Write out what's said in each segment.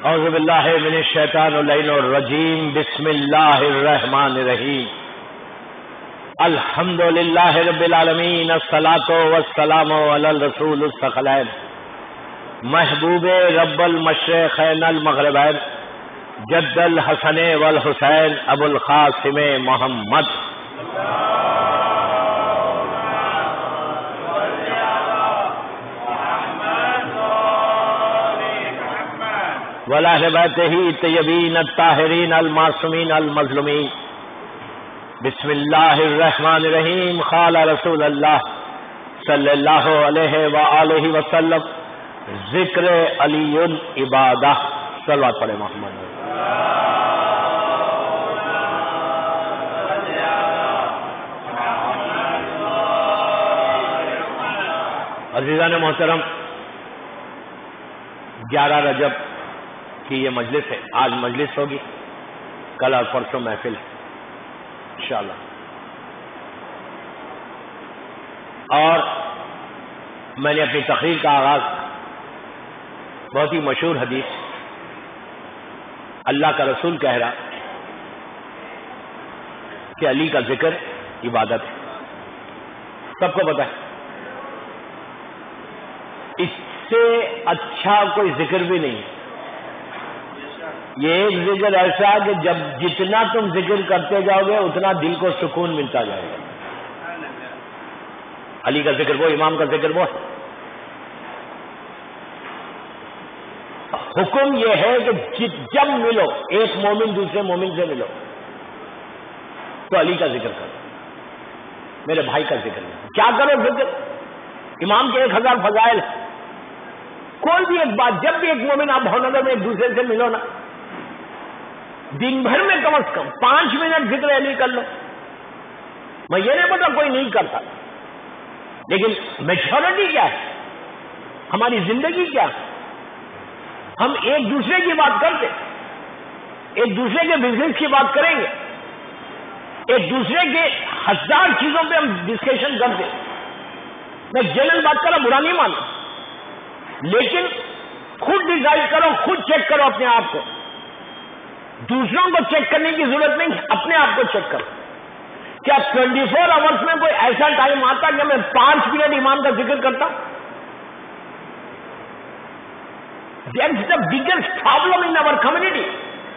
اعوذ باللہ من الشیطان اللعین الرجیم بسم اللہ الرحمن الرحیم الحمد للہ رب العالمین الصلاۃ والسلام علی الرسول الثقلین محبوب رب المشرقین المغربین جد الحسن والحسین ابو القاسم محمد وَلَأَهْلِ بَيْتِهِ الطَّيِّبِينَ الطَّاهِرِينَ الْمَعْصُومِينَ الْمَظْلُومِينَ بسم اللہ الرحمن الرحیم قال رسول اللہ صلی اللہ علیہ وآلہ وسلم ذکر علی عبادہ صلوات پڑھے محمد عزیزان محترم 11 رجب کی یہ مجلس ہے. آج مجلس ہوگی، کل اور پرسوں محفل ہے انشاءاللہ. اور میں نے اپنی تقریر کا آغاز بہت ہی مشہور حدیث اللہ کا رسول کہہ رہا کہ علی کا ذکر عبادت ہے. سب کو پتہ ہے اس سے اچھا کوئی ذکر بھی نہیں. یہ ایک ذکر ایسا کہ جب جتنا تم ذکر کرتے جاؤ گے اتنا دل کو سکون ملتا جائے گا. علی کا ذکر وہ، امام کا ذکر وہ. حکم یہ ہے کہ جب ملو ایک مومن دوسرے مومن سے ملو تو علی کا ذکر کرو، میرے بھائی کا ذکر کرو. کیا کرو ذکر؟ امام کے 1000 فضائل. کوئی بھی ایک بات، جب بھی ایک مومن آپ بھونگر میں ایک دوسرے سے ملو نا، دن بھر میں کم از کم 5 منٹ ذکر علی کر لو. میں یہ نہیں پتا کوئی نہیں کرتا، لیکن میجورٹی کیا ہے، ہماری زندگی کیا ہے. ہم ایک دوسرے کی بات کرتے، ایک دوسرے کے بزنس کی بات کریں گے، ایک دوسرے کے 1000 چیزوں پہ ہم ڈسکشن کرتے. میں جنرل بات کرا برا نہیں مانتا، لیکن خود ڈیسائیڈ کرو، خود چیک کرو اپنے آپ کو. دوسروں کو چیک کرنے کی ضرورت نہیں، اپنے آپ کو چیک کرو. کیا 24 آورس میں کوئی ایسا ٹائم آتا کہ میں 5 منٹ امام کا ذکر کرتا؟ That's the biggest problem in our community.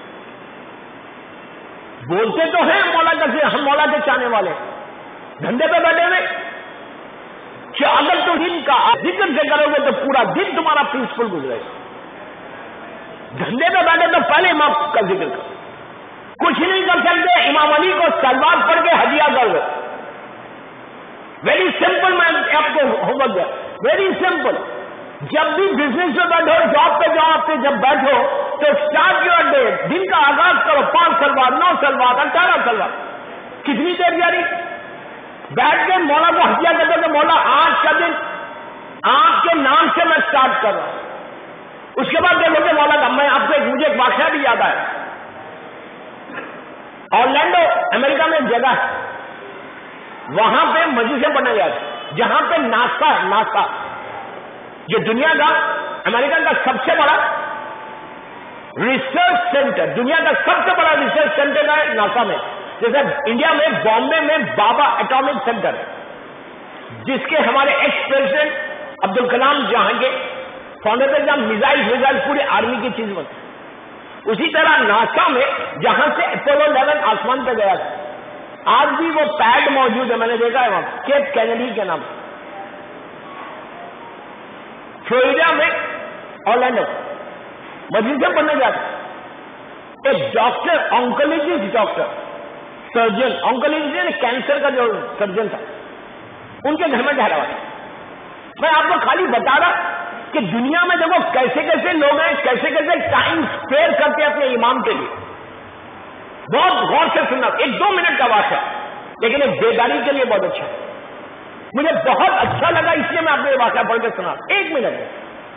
بولتے تو ہیں مولا کا، ہم مولا کے چاہنے والے، دھندے پہ بیٹھے ہوئے. کیا اگر تم دن کا ذکر سے کرو گے تو پورا دن تمہارا پیسفل گزرے گا. دھندے پہ بیٹھے تو پہلے امام کا ذکر کرو. کچھ نہیں کر سکتے، امام علی کو سلوات پڑھ کے ہدیہ کر دو. Very simple. میں آپ کو ہوم ورک دیا، ویری سمپل. جب بھی بزنس میں بیٹھو، جاب پہ جاؤ، آپ جب بیٹھو تو اسٹارٹ یور ڈے، دن کا آغاز کرو 5 سلوات، 9 سلوات، 18 سلوات. کتنی دیر جاری بیٹھ کے مولا کو ہدیہ کر دو کہ مولا آج کا دن آپ کے نام سے میں اسٹارٹ کر رہا ہوں. اس کے بعد دیکھو کہ مولا کا، میں آپ کو مجھے ایک واقعہ بھی یاد آیا. اورلینڈو امریکہ میں ایک جگہ ہے، وہاں پہ مجلسیں پڑھنے گیا تھا، جہاں پہ ناسا جو دنیا کا امریکہ کا سب سے بڑا ریسرچ سینٹر، دنیا کا سب سے بڑا ریسرچ سینٹر ہے ناسا میں. جیسے انڈیا میں بامبے میں بابا ایٹامک سینٹر ہے، جس کے ہمارے ایکس پریزیڈنٹ عبد الکلام جہاں کے فاؤنڈر تھے، جہاں میزائل پوری آرمی کی چیز بنتی. اسی طرح ناسا میں جہاں سے اپولو 11 آسمان پہ گیا تھا، آج بھی وہ پیڈ موجود ہے، میں نے دیکھا ہے وہاں، کیپ کینیڈی کے نام. فلوریڈا میں اورلینڈو مجلسیں پڑھنے گیا تھا. ایک doctor, oncologist doctor, surgeon, oncologist cancer کا جو سرجن تھا، ان کے گھر میں ٹھہرا ہوا تھا. میں آپ کو خالی بتا رہا کہ دنیا میں دیکھو کیسے کیسے لوگ ہیں، کیسے کیسے ٹائم اسپیئر کرتے ہیں اپنے امام کے لیے. بہت غور سے سننا، 1-2 منٹ کا واقعہ، لیکن ایک بیداری کے لیے بہت اچھا. مجھے بہت اچھا لگا، اس لیے میں آپ کو یہ واقعہ پڑھ کے سنا. 1 منٹ میں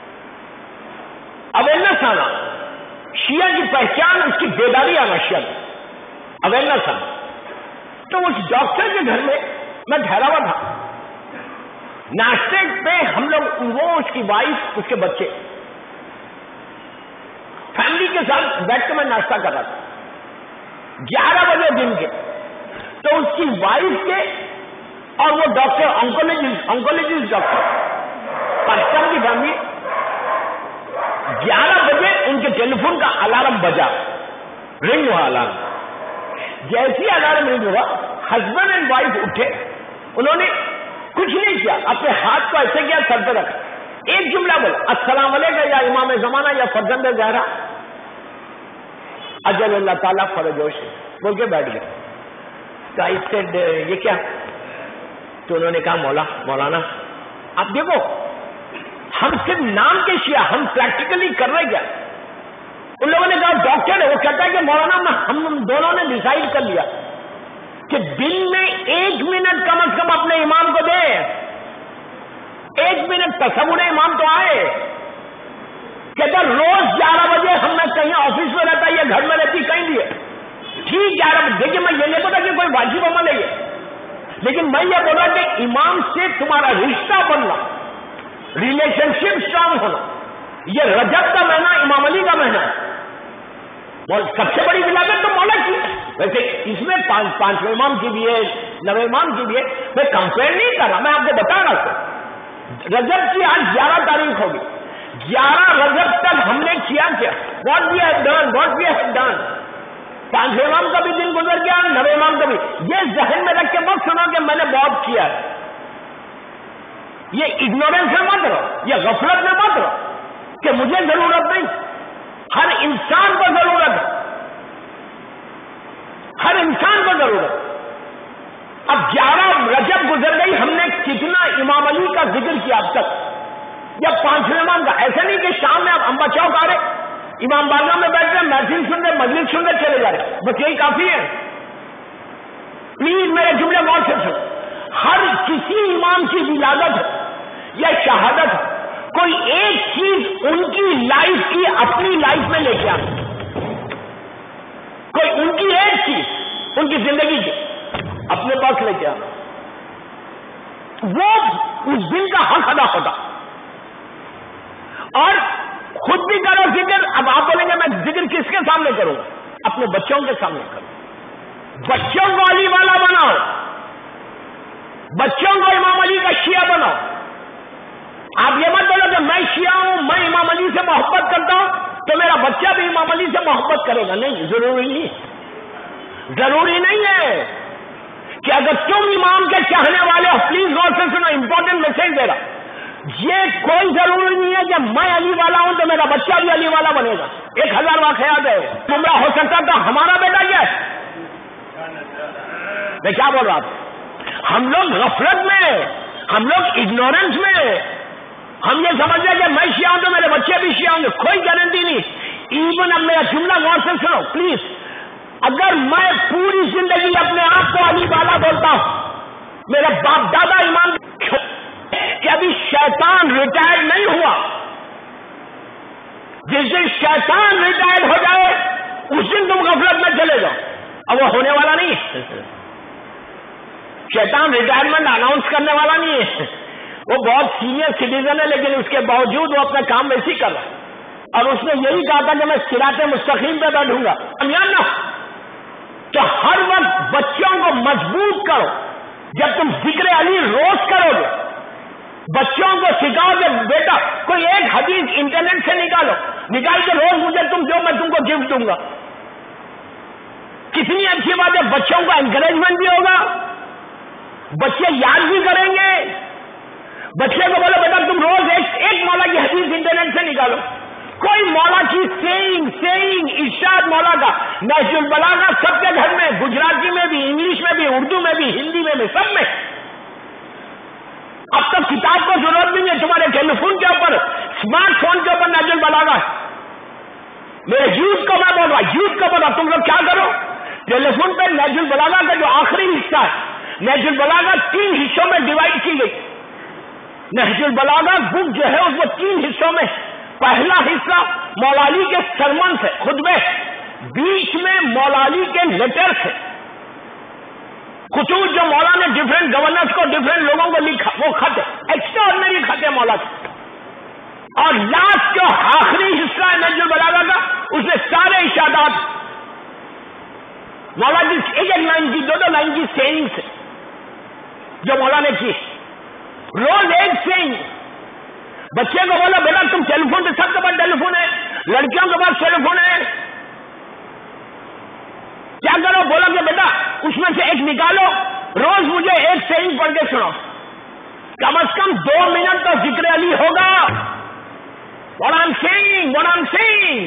اویئرنیس آنا، شیعہ کی پہچان، اس کی بیداری آنا، شیعہ کی اویئرنیس آنا. تو اس ڈاکٹر کے گھر میں ٹھہرا ہوا تھا. ناشتے پہ ہم لوگ، وہ، اس کی وائف، اس کے بچے، فیملی بیٹھ کے میں ناشتہ کر رہا تھا 11 بجے دن کے، تو اس کی وائف کے اور وہ ڈاکٹر آنکولوجسٹ ڈاکٹر پاکستان کی فیملی، 11 بجے ان کے ٹیلی فون کا الارم بجا، رنگ ہوا الارم، جیسی الارم رنگ ہوا ہسبینڈ اینڈ وائف اٹھے، انہوں نے کچھ نہیں کیا، اپنے ہاتھ کو ایسے کیا سر پہ رکھا، ایک جملہ بولا السلام علیکم یا امام زمانہ یا فرزند زہرا اجل اللہ تعالیٰ فرجوش بول کے بیٹھ گئے. تو آئی سیڈ یہ کیا؟ تو انہوں نے کہا مولانا آپ دیکھو ہم صرف نام کے شیعہ، ہم پریکٹیکلی کر رہے کیا؟ ان لوگوں نے کہا ڈاکٹر ہے، وہ کہتا ہے کہ مولانا ہم دونوں نے ڈیسائیڈ کر لیا کہ دن میں 1 منٹ کم از کم اپنے امام کو دیں، 1 منٹ تصور امام تو آئے. کہتا روز 11 بجے ہم میں کہیں آفس میں رہتا یا گھر میں رہتی کہیں بھی ہے، ٹھیک 11 بجے. دیکھیے میں یہ نہیں پتا کہ کوئی واجب عمل ہے یہ، لیکن میں یہ بول رہا کہ امام سے تمہارا رشتہ بننا، ریلیشن شپ اسٹرانگ ہونا، یہ رجب کا مہینہ امام علی کا مہینہ ہے، سب سے بڑی ولادت تو مولا کی. ویسے اس میں 5 امام کی بھی ہے، 9 امام کی بھی ہے، میں کمپیئر نہیں کر رہا، میں آپ کو بتا رہا ہوں. رجب کی آج 11 تاریخ ہوگی، 11 رجب تک ہم نے کیا کیا؟ What we have done. 5 امام کا بھی دن گزر گیا، 9 امام کا بھی. یہ ذہن میں رکھ کے مت سنو کہ میں نے بہت کیا ہے، یہ اگنورینس میں مت رہو، یہ غفلت میں مت رہو کہ مجھے ضرورت نہیں. ہر انسان کو ضرورت ہے، ہر انسان کو ضرورت. اب 11 رجب گزر گئی، ہم نے کتنا امام علی کا ذکر کیا اب تک، یا 5 امام کا؟ ایسا نہیں کہ شام میں آپ امبا چوک آ رہے، امام بارگاہ میں بیٹھ رہے، محفل سن رہے، مجلس سن رہے، چلے جا رہے، بس یہی کافی ہے؟ پلیز میرے جملے غور سے سنو. ہر کسی امام کی ولادت ہے یا شہادت ہے، کوئی ایک چیز ان کی لائف کی اپنی لائف میں لے کے آنا، کوئی ان کی ایک چیز ان کی زندگی کی اپنے پاس لے کے آنا، وہ اس دن کا حق ادا ہوتا. اور خود بھی کرو ذکر. اب آپ بولیں گے میں ذکر کس کے سامنے کروں؟ اپنے بچوں کے سامنے کرو. بچوں کو علی والا بناؤ، بچوں کو امام علی کا شیعہ بناؤ. آپ یہ مت بولو کہ میں شیعہ ہوں، میں امام علی سے محبت کرتا ہوں تو میرا بچہ بھی امام علی سے محبت کرے گا. نہیں، ضروری نہیں ہے کہ اگر تم امام کے چاہنے والے ہو، پلیز غور سے سنو، امپورٹنٹ میسج دے رہا. یہ کوئی ضروری نہیں ہے کہ میں علی والا ہوں تو میرا بچہ بھی علی والا بنے گا. 1000 واقعات ہے، گمراہ ہو سکتا تھا ہمارا بیٹا کیا ہے. میں کیا بول رہا تھا؟ ہم لوگ غفلت میں، ہم لوگ اگنورینس میں، ہم یہ سمجھ رہے کہ میں شیعہ ہوں تو میرے بچے بھی شیعہ ہوں گے. کوئی گارنٹی نہیں. ایون اب میرا جملہ غور سے سنو پلیز. اگر میں پوری زندگی اپنے آپ کو علی والا بولتا ہوں، میرا باپ دادا ایمان کہ ابھی شیطان ریٹائر نہیں ہوا، جس دن شیطان ریٹائر ہو جائے اس دن تم غفلت میں چلے جاؤ. اب وہ ہونے والا نہیں ہے. شیطان ریٹائرمنٹ اناؤنس کرنے والا نہیں ہے. وہ بہت سینئر سٹیزن ہے، لیکن اس کے باوجود وہ اپنا کام ویسے ہی کر رہا ہے. اور اس نے یہی کہا تھا کہ میں صراط مستقیم پہ بیٹھوں گا. تو ہر وقت بچوں کو مضبوط کرو. جب تم ذکر علی روز کرو گے، بچوں کو سکھاؤ کہ بیٹا کوئی ایک حدیث انٹرنیٹ سے نکال کے روز مجھے تم دو، میں تم کو گفٹ دوں گا. کتنی اچھی بات ہے. بچوں کو انکریجمنٹ بھی ہوگا، بچے یاد بھی کریں گے. بچے کو بولو بیٹا تم روز ایک مولا کی حدیث انٹرنیٹ سے نکالو. کوئی مولا کی سیئنگ ارشاد مولا کا نہج البلاغہ سب کے گھر میں، گجراتی میں بھی، انگلش میں بھی، اردو میں بھی، ہندی میں بھی، سب میں. اب تک کتاب کو ضرورت نہیں ہے، تمہارے ٹیلی فون کے اوپر، اسمارٹ فون کے اوپر نہج البلاغہ ہے. میرے یوتھ کو میں بول رہا، یوتھ کو بول رہا تم لوگ کیا کرو، ٹیلی فون پہ نہج البلاغہ کا جو آخری حصہ ہے، نہج البلاغہ 3 حصوں میں ڈیوائڈ کی گئی. نہج البلاغہ بک جو ہے اس کو 3 حصوں میں. پہلا حصہ مولا علی کے سرمن سے، خطبے، بیچ میں مولا علی کے لیٹر سے، خطوط جو مولا نے ڈفرینٹ گورنرز کو، ڈفرینٹ لوگوں کو لکھا، وہ خط ہے، ایکسٹرا آرڈنری خط ہے مولا کے. اور لاسٹ جو آخری حصہ ہے نہج البلاغہ کا، اس میں سارے ارشادات مولا کی ایک ایک لائن کی، دو دو لائن کی سیئنگس جو مولا نے کی، روز ایک سیئنگ. بچے کو بولا بیٹا تم ٹیلیفون سے، سب کے پاس ٹیلیفون ہے، لڑکیوں کے پاس ٹیلیفون ہے، کیا کرو؟ بولا کہ بیٹا اس میں سے ایک نکالو، روز مجھے ایک سیئنگ پڑھ کے سنو، کم از کم 2 منٹ تو ذکر علی ہوگا. What I'm saying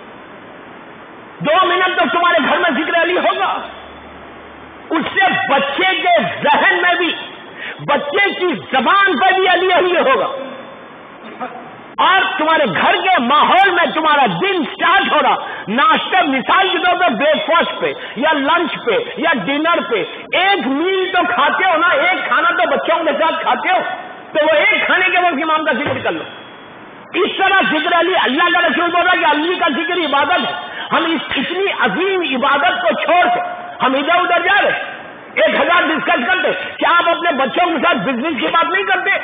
2 منٹ تو تمہارے گھر میں ذکر علی ہوگا. اس سے بچے کے ذہن میں بھی، بچے کی زبان پہ بھی علی علی ہوگا، اور تمہارے گھر کے ماحول میں تمہارا دن سٹارٹ ہو رہا، ناشتہ مثال کے طور پر بریک فاسٹ پہ یا لنچ پہ یا ڈنر پہ ایک میل تو کھاتے ہو نا، ایک کھانا تو بچوں کے ساتھ کھاتے ہو، تو وہ ایک کھانے کے وقت امام کا ذکر کر لو. اس طرح ذکر علی، اللہ کا رسول بول رہا کہ علی کا ذکر عبادت ہے. ہم اس اتنی عظیم عبادت کو چھوڑ کے ہم ادھر ادھر جا رہے، 1000 ڈسکس کرتے. کیا آپ اپنے بچوں کے ساتھ بزنس کی بات نہیں کرتے؟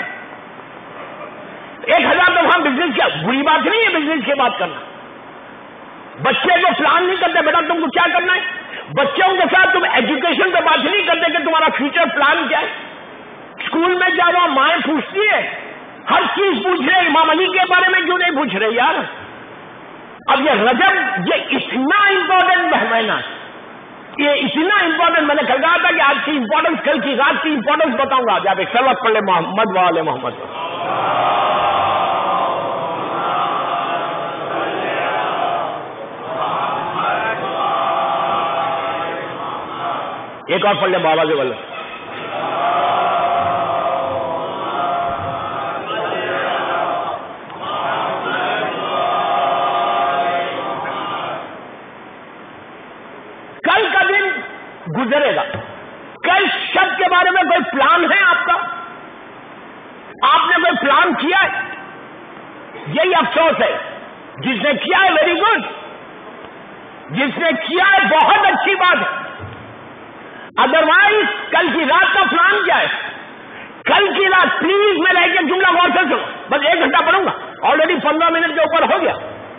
1000 دفعہ بزنس کیا، بری بات نہیں ہے بزنس کی بات کرنا. بچے کو پلان نہیں کرتے بیٹا تم کو کیا کرنا ہے. بچوں کے ساتھ تم ایجوکیشن پہ بات نہیں کرتے کہ تمہارا فیوچر پلان کیا ہے. اسکول میں جا رہا مائیں پوچھتی ہے، ہر چیز پوچھ رہے، امام علی کے بارے میں کیوں نہیں پوچھ رہے یار؟ اب یہ رجب یہ اتنا امپورٹنٹ مہینہ، یہ اتنا امپورٹنٹ، میں نے کل کہا تھا کہ آج کی امپورٹنس، کل کی رات کی امپورٹنس بتاؤں گا. جب ایک صلوات پڑھ لے محمد وآل محمد. ایک اور پڑھ لیں بابا کے بل. کل کا دن گزرے گا، کل شب کے بارے میں کوئی پلان ہے آپ کا؟ آپ نے کوئی پلان کیا ہے؟ یہی افسوس ہے. جس نے کیا ہے ویری گڈ، جس نے کیا ہے بہت اچھی بات ہے. ادروائز کل کی رات کا پلان کیا ہے؟ کل کی رات پلیز میں رہ کے جملہ غور سے سنو، بس 1 گھنٹہ پڑھوں گا، آلریڈی 15 منٹ کے اوپر ہو گیا.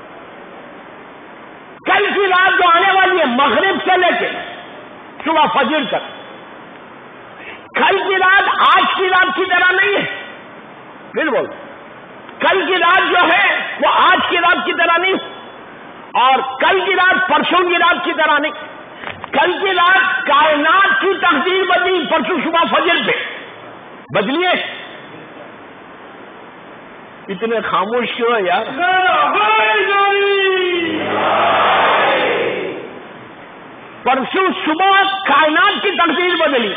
کل کی رات جو آنے والی ہے مغرب سے لے کے صبح فجر تک، کل کی رات آج کی رات کی طرح نہیں ہے. بالکل کل کی رات جو ہے وہ آج کی رات کی طرح نہیں، اور کل کی رات پرسوں کی رات کی طرح نہیں. کل کی رات کائنات کی تقدیر بدلی پرسوں صبح فجر پہ بدلی ہے. اتنے خاموش کیوں ہے یار؟ پرسوں صبح کائنات کی تقدیر بدلی،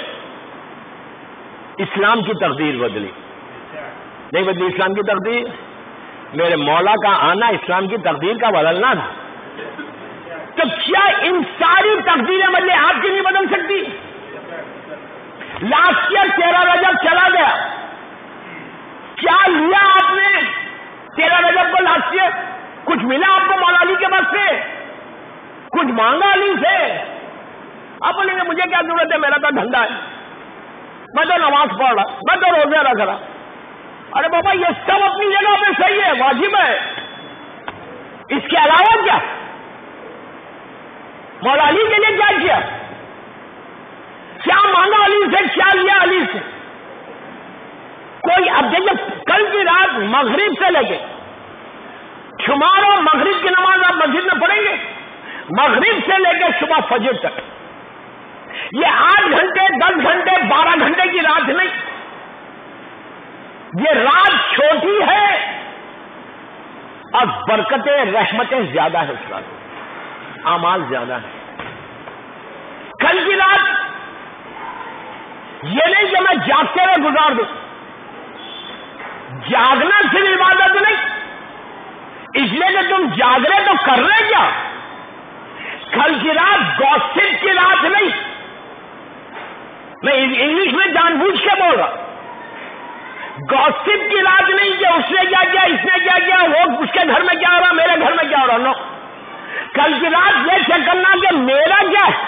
اسلام کی تقدیر بدلی نہیں بدلی. اسلام کی تقدیر، میرے مولا کا آنا اسلام کی تقدیر کا بدلنا تھا. تو کیا ان ساری تقدیریں بدلے آپ کی نہیں بدل سکتی؟ لاسٹ ایئر 13 رجب چلا گیا، کیا لیا آپ نے 13 رجب کو لاسٹ ایئر؟ کچھ ملا آپ کو مولا علی کے پاس سے؟ کچھ مانگا علی سے؟ آپ بولیں گے مجھے کیا ضرورت ہے، میرا تو دھندا ہے، میں تو نماز پڑھ رہا، میں تو روزے رکھ رہا. ارے بابا یہ سب اپنی جگہ پہ صحیح ہے، واجب ہے. اس کے علاوہ کیا مولا علی کے لیے کیا کیا مانگا علی سے، کیا لیا علی سے؟ کوئی اب دیکھیے کل کی رات مغرب سے لے کے شمار اور مغرب کی نماز آپ مسجد میں پڑھیں گے، مغرب سے لے کے صبح فجر تک، یہ 8 گھنٹے 10 گھنٹے 12 گھنٹے کی رات نہیں. یہ رات چھوٹی ہے اور برکتیں رحمتیں زیادہ ہے، اس رات اعمال زیادہ ہے. کل کی رات یہ نہیں کہ میں جاگتے ہوئے گزار دوں، جاگنا صرف عبادت نہیں، اس لیے کہ تم جاگ رہے تو کر رہے کیا؟ کل کی رات گوسپ کی رات نہیں، میں انگلش میں جان بوجھ کے بول رہا. گوسپ کی رات نہیں کہ اس نے کیا کیا، اس نے کیا کیا، وہ اس کے گھر میں کیا ہو رہا، میرے گھر میں کیا ہو رہا. نو، کل کی رات یہ چیک کرنا کہ میرا کیا ہے.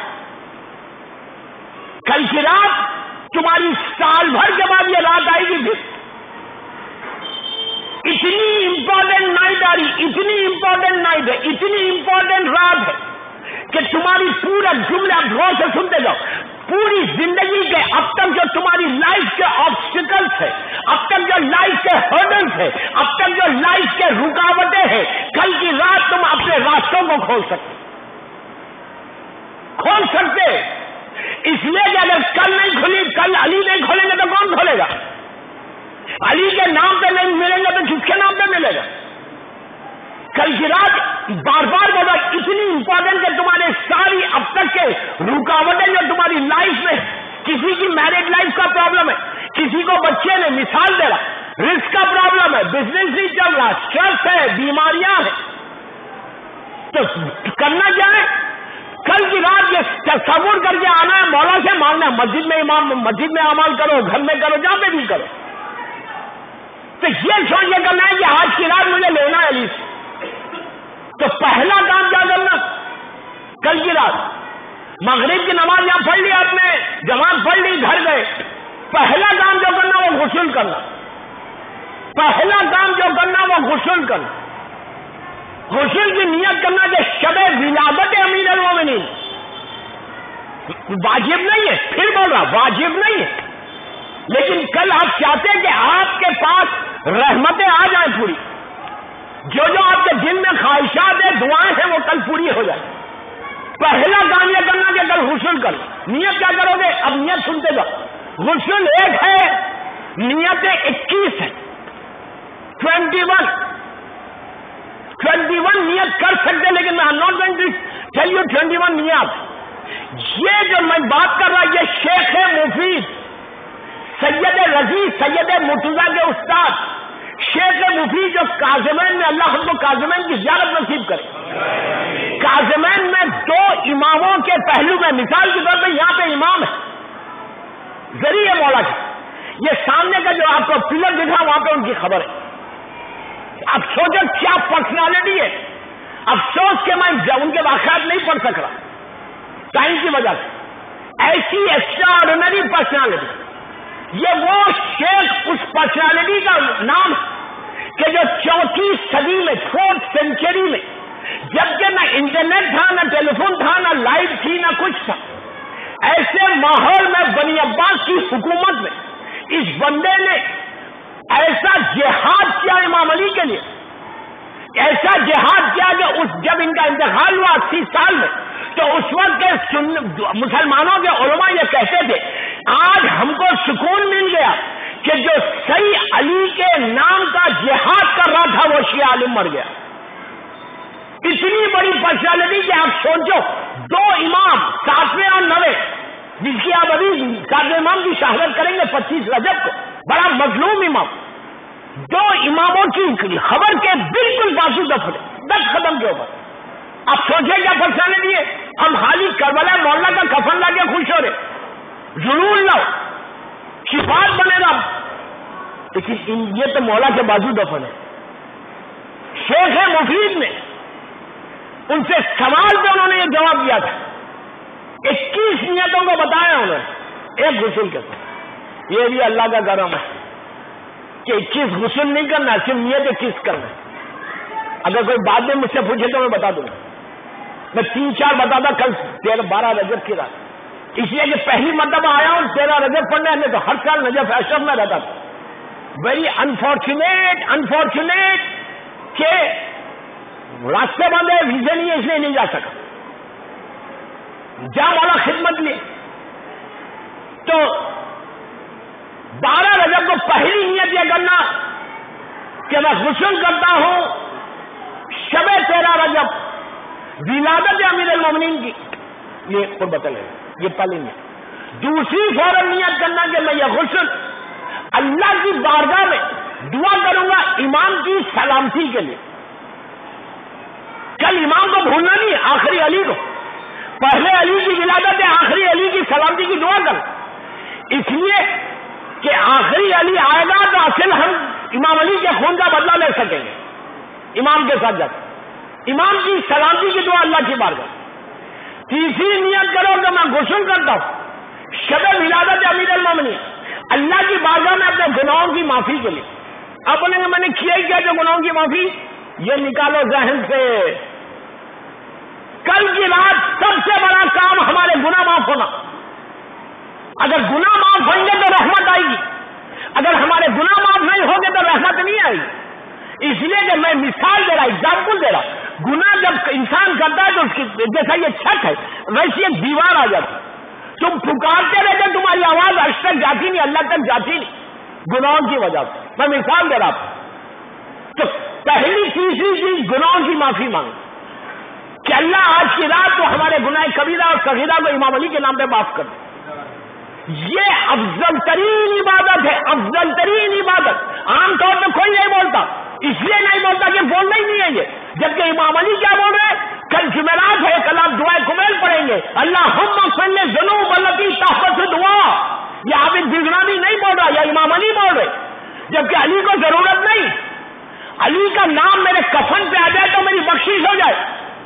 کل کی رات تمہاری سال بھر کے بعد یہ رات آئے گی، پھر اتنی امپورٹنٹ نائٹ آ رہی، اتنی امپورٹنٹ نائٹ ہے، اتنی امپورٹنٹ رات ہے کہ تمہاری پورا جملہ آپ غور سے سنتے جاؤ، پوری زندگی کے اب تک جو تمہاری لائف کے آبسٹیکلس ہے، اب تک جو لائف کے ہرڈلس ہے، اب تک جو لائف کے رکاوٹیں ہیں، کل کی رات تم اپنے راستوں کو کھول سکتے، اس لیے کہ اگر کل نہیں کھلی، کل علی نہیں کھولیں گے تو کون کھولے گا؟ علی کے نام پہ نہیں ملیں گے تو کس کے نام پہ ملے گا؟ کل کی رات بار بار بولا اتنی امپورٹنٹ کہ تمہارے ساری اب تک کے رکاوٹیں جو تمہاری لائف میں، کسی کی میرڈ لائف کا پرابلم ہے، کسی کو بچے نے مثال دے رہا، رسک کا پرابلم ہے، بزنس نہیں چل رہا، اسٹریس ہے، بیماریاں ہیں، تو کرنا کیا ہے؟ کل کی رات یہ تصور کر کے آنا ہے، مولا سے مانگنا ہے، مسجد میں اعمال کرو، گھر میں کرو، جہاں پہ بھی کرو، تو یہ سوچ کے کرنا ہے کہ آج کی رات مجھے لینا ہے علی سے۔ تو پہلا کام کیا کرنا؟ کل کی رات مغرب کی نماز یہاں پڑھ لی، آپ نے جماعت پڑھ لی، گھر گئے، پہلا کام جو کرنا وہ غسل کرنا، پہلا کام جو کرنا وہ غسل کرنا، غسل کی نیت کرنا کہ شب ولادت امیر المومنین، واجب نہیں ہے، پھر بول رہا واجب نہیں ہے، لیکن کل آپ چاہتے ہیں کہ آپ کے پاس رحمتیں آ جائیں پوری، جو آپ کے دل میں خواہشات ہیں، دعائیں ہیں، وہ کل پوری ہو جائیں۔ پہلا کام یہ کرنا کہ کل غسل کر، نیت کیا کرو گے؟ اب نیت سنتے جاؤ، غسل ایک ہے، نیتیں 21 ہے، 21 نیت کر سکتے، لیکن میں not going to tell you 21 نیت۔ یہ جو میں بات کر رہا یہ شیخ مفید سید رضی سید مرتضیٰ کے استاد شیخ مفید جو کاظمین میں، اللہ ہم کو کاظمین کی زیارت نصیب کرے۔ کاظمین میں 2 اماموں کے پہلو میں، مثال کے طور پہ یہاں پہ امام ہے ذریعہ مولا کا، یہ سامنے کا جو آپ کو پلر دکھا وہاں پہ ان کی خبر ہے۔ اب سوچو کیا پرسنالٹی ہے، افسوس کہ میں ان کے واقعات نہیں پڑھ سک رہا ٹائم کی وجہ سے، ایسی ایکسٹرا آرڈینری پرسنالٹی، یہ وہ شیخ اس پرسنالٹی کا نام کہ جو 4 صدی میں، 4 سینچری میں، جبکہ نہ انٹرنیٹ تھا، نہ ٹیلی فون تھا، نہ لائٹ تھی، نہ کچھ تھا، ایسے ماحول میں بنی عباس کی حکومت میں اس بندے نے ایسا جہاد کیا امام علی کے لیے، ایسا جہاد کیا کہ جب ان کا انتقال ہوا 80 سال میں، تو اس وقت کے مسلمانوں کے علماء یہ کہتے تھے آج ہم کو سکون مل گیا کہ جو صحیح علی کے نام کا جہاد کر رہا تھا وہ شیعہ عالم مر گیا۔ اتنی بڑی پرسنالٹی کہ آپ سوچو 2 امام 7ویں اور 9ویں، جس کی آپ ابھی 7ویں امام کی شہادت کریں گے 25 رجب کو، بڑا مظلوم امام، 2 اماموں کی خبر کے بالکل بازو دفن 10 قدم کے اوپر۔ آپ سوچیں کیا پرسنالٹی ہے؟ ہم خالی کربلا مولا کا کفن لا کے خوش ہو رہے، ضرور لاؤ، شفاعت بنے گا، لیکن یہ تو مولا کے بازو دفن ہے۔ شیخ مفید نے ان سے سوال پہ انہوں نے یہ جواب دیا تھا، 21 نیتوں کو بتایا انہوں نے ایک غسل کے ساتھ۔ یہ بھی اللہ کا کرم ہے کہ 21 غسل نہیں کرنا، صرف نیت 21 کرنا ہے۔ اگر کوئی بعد میں مجھ سے پوچھے تو میں بتا دوں گا، میں 3-4 بتاتا کل 12 رجب کی رات، اس لیے کہ پہلی مرتبہ آیا ہوں 13 رجب پڑھنے، میں تو ہر سال نجف اشرف میں رہتا تھا۔ ویری انفارچونیٹ کہ راستے بند ہے، ویزے نہیں ہے، اس لیے نہیں جا سکا، جا والا خدمت لی۔ تو 12 رجب کو پہلی نیت یہ کرنا کہ میں غسل کرتا ہوں شب 13 رجب ولادت امیر المومنین کی، یہ قربت ہے، یہ پہلی نیت۔ دوسری فوراً نیت کرنا کہ میں یہ غسل اللہ کی بارگاہ میں دعا کروں گا امام کی سلامتی کے لیے۔ کل امام کو بھولنا نہیں، آخری علی کو، پہلے علی کی ولادت ہے، آخری علی کی سلامتی کی دعا کر، اس لیے کہ آخری علی آئے گا تو اصل ہم امام علی کے خون کا بدلہ لے سکیں گے امام کے ساتھ جا کر، امام کی سلامتی کی دعا اللہ کی بارگاہ۔ تیسری نیت کرو کہ میں غسل کرتا ہوں شب ولادت امیر المومنین، اللہ کی بارگاہ میں اپنے گناہوں کی معافی کے لیے، اب بولیں گے میں نے کیا ہی کیا جو گناہوں کی معافی؟ یہ نکالو ذہن سے، کل کی رات سب سے بڑا کام ہمارے گناہ معاف ہونا۔ اگر گناہ معاف ہوں گے تو رحمت آئے گی، اگر ہمارے گناہ معاف نہیں ہوں گے تو رحمت نہیں آئے گی۔ اس لیے کہ میں مثال دے رہا، ایگزامپل دے رہا، گناہ جب انسان کرتا ہے تو اس کی جیسا یہ چھت ہے ویسی ایک دیوار آ جاتی، تم پکارتے رہتے تمہاری آواز عرش تک جاتی نہیں، اللہ تک جاتی نہیں، گناہوں کی وجہ سے۔ میں مثال دے رہا تھا۔ تو پہلی تیسری چیز گناہوں کی معافی مانگو کہ اللہ آج کی رات تو ہمارے گناہ کبیرہ اور صغیرہ کو امام علی کے نام پہ معاف کر دے۔ یہ افضل ترین عبادت ہے، افضل ترین عبادت۔ عام طور پہ کوئی نہیں بولتا، اس لیے نہیں بولتا کہ بولنا ہی نہیں ہے یہ، جبکہ امام علی کیا بول رہے ہیں؟ کل جمعرات ہے، کل آپ دعائے کمیل پڑھیں گے، اللہم اغفر لی ذنوب التی تحبط دعا۔ یہ عابد بغدادی نہیں بول رہا، یہ امام علی بول رہے، جبکہ علی کو ضرورت نہیں۔ علی کا نام میرے کفن پہ آ جائے تو میری بخشش ہو جائے،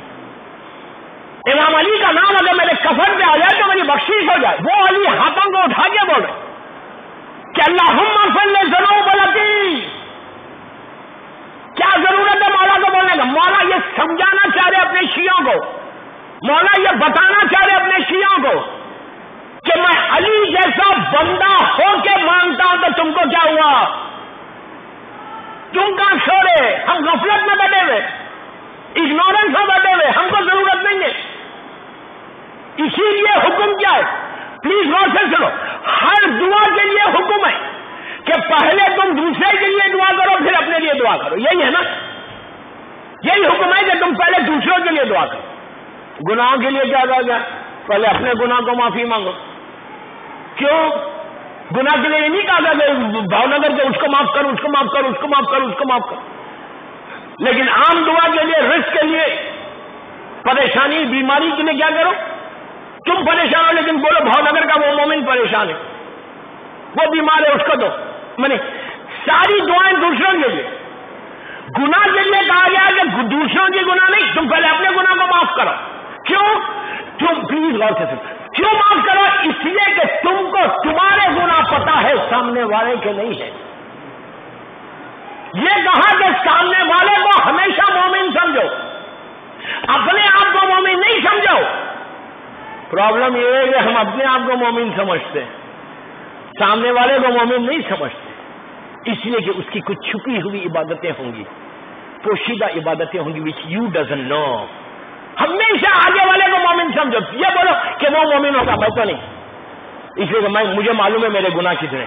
امام علی کا نام اگر میرے کفن پہ آ جائے تو میری بخشش ہو جائے۔ وہ علی ہاتھوں کو اٹھا کے بول رہے کہ اللہم اغفر لی ذنوب التی۔ کیا ضرورت ہے مولا کو بولنے کا؟ مولا یہ سمجھانا چاہ رہے اپنے شیعوں کو، مولا یہ بتانا چاہ رہے اپنے شیعوں کو کہ میں علی جیسا بندہ ہو کے مانگتا ہوں، تو تم کو کیا ہوا؟ تم کہاں سو رہے؟ ہم غفلت میں بیٹھے ہوئے، اگنورنس میں بیٹھے ہوئے، ہم کو ضرورت نہیں ہے۔ اسی لیے حکم کیا ہے؟ پلیز غور سے سنو، ہر دعا کے لیے حکم ہے کہ پہلے تم دوسرے کے لیے دعا کرو پھر اپنے لیے دعا کرو، یہی ہے نا؟ یہی حکم ہے کہ تم پہلے دوسروں کے لیے دعا کرو۔ گناہوں کے لیے کیا کہا گیا؟ پہلے اپنے گناہ کو معافی مانگو۔ کیوں؟ گناہ کے لیے یہ نہیں کہا گیا کہ بھاؤ نگر کے اس کو معاف کرو، اس کو معاف کرو، اس کو معاف کرو، اس کو معاف کرو، لیکن عام دعا کے لیے، رزق کے لیے، پریشانی بیماری کے لیے کیا کرو؟ تم پریشان ہو لیکن بولو بھاؤ نگر کا وہ مومن پریشان ہے، وہ بیمار ہے، اس کو دو۔ میں نے ساری دعائیں دوسروں کے لیے، گناہ کے لیے کہا گیا کہ دوسروں کی گناہ نہیں، تم پہلے اپنے گناہ کو معاف کرو۔ کیوں؟ تم پلیز غور سے سنو، کیوں معاف کرو؟ اس لیے کہ تم کو تمہارے گناہ پتا ہے، سامنے والے کے نہیں ہے۔ یہ کہا کہ سامنے والے کو ہمیشہ مومن سمجھو، اپنے آپ کو مومن نہیں سمجھو۔ پرابلم یہ ہے کہ ہم اپنے آپ کو مومن سمجھتے ہیں، سامنے والے کو مومن نہیں سمجھتے، اس لیے کہ اس کی کچھ چھپی ہوئی عبادتیں ہوں گی، پوشیدہ عبادتیں ہوں گی which you doesn't know۔ ہمیشہ آگے والے کو مومن سمجھو، یہ بولو کہ وہ مومن ہوگا، میں تو نہیں، اس لیے کہ مجھے معلوم ہے میرے گناہ کتنے۔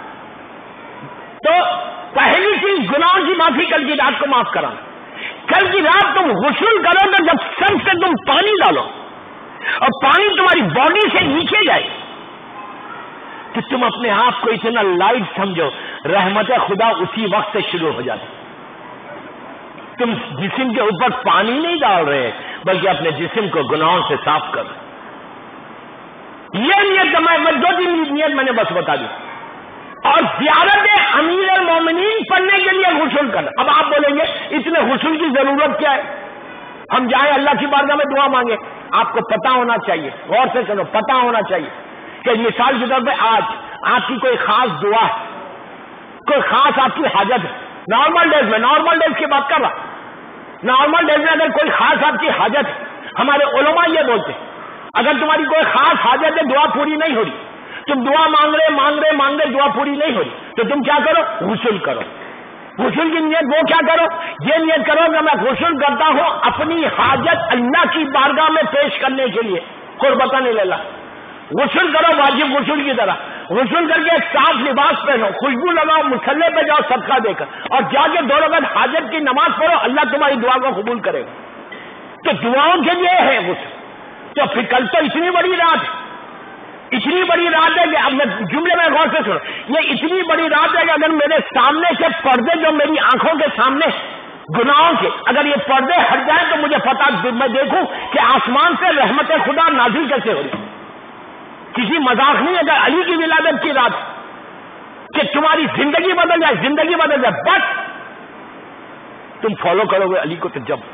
تو پہلی چیز گناہوں کی معافی، کل کی رات کو معاف کرانا۔ کل کی رات تم غسل کرو تو جب سر سے تم پانی ڈالو اور پانی تمہاری باڈی سے نیچے جائے تو تم اپنے آپ کو اتنا لائٹ سمجھو، رحمت خدا اسی وقت سے شروع ہو جاتی۔ تم جسم کے اوپر پانی نہیں ڈال رہے بلکہ اپنے جسم کو گناہوں سے صاف کر رہے۔ یہ نیت میں دو تین نیت میں نے بس بتا دی۔ اور زیارت امیر المومنین پڑھنے کے لیے غسل کرنا۔ اب آپ بولیں گے اتنے غسل کی ضرورت کیا ہے؟ ہم جائیں اللہ کی بارگاہ میں دعا مانگے، آپ کو پتا ہونا چاہیے، غور سے سنو، پتا ہونا چاہیے کہ مثال کے طور پہ آج آپ کی کوئی خاص دعا ہے، کوئی خاص آپ کی حاجت ہے، نارمل ڈیز میں، نارمل ڈیز کی بات کر رہا، نارمل ڈیز میں اگر کوئی خاص آپ کی حاجت ہے، ہمارے علماء یہ بولتے ہیں اگر تمہاری کوئی خاص حاجت ہے، دعا پوری نہیں ہو رہی، تم دعا مانگ رہے دعا پوری نہیں ہو رہی، تو تم کیا کرو؟ غسل کرو۔ غسل کی نیت وہ کیا کرو؟ یہ نیت کرو کہ میں غسل کرتا ہوں اپنی حاجت اللہ کی بارگاہ میں پیش کرنے کے لیے، قربتاً اللہ۔ غسل کرو واجب غسل کی طرح، غسل کر کے ایک صاف لباس پہنو، خوشبو لگاؤ، مصلے پہ جاؤ صدقہ دے کر، اور جا کے 2 رکعت حاجت کی نماز پڑھو، اللہ تمہاری دعا کو قبول کرے گا۔ تو دعاؤں کے لیے ہے غسل۔ تو پھر کل تو اتنی بڑی رات ہے، اتنی بڑی رات ہے کہ اب میں جملے میں غور سے سنو، یہ اتنی بڑی رات ہے کہ اگر میرے سامنے سے پردے جو میری آنکھوں کے سامنے گناہوں کے، اگر یہ پردے ہٹ جائیں تو مجھے پتا، میں دیکھوں کہ آسمان سے رحمت خدا نازل کیسے ہو رہی۔ کسی مذاق نہیں، اگر علی کی ولادت کی رات کہ تمہاری زندگی بدل جائے، زندگی بدل جائے، بس تم فالو کرو گے علی کو۔ تو جب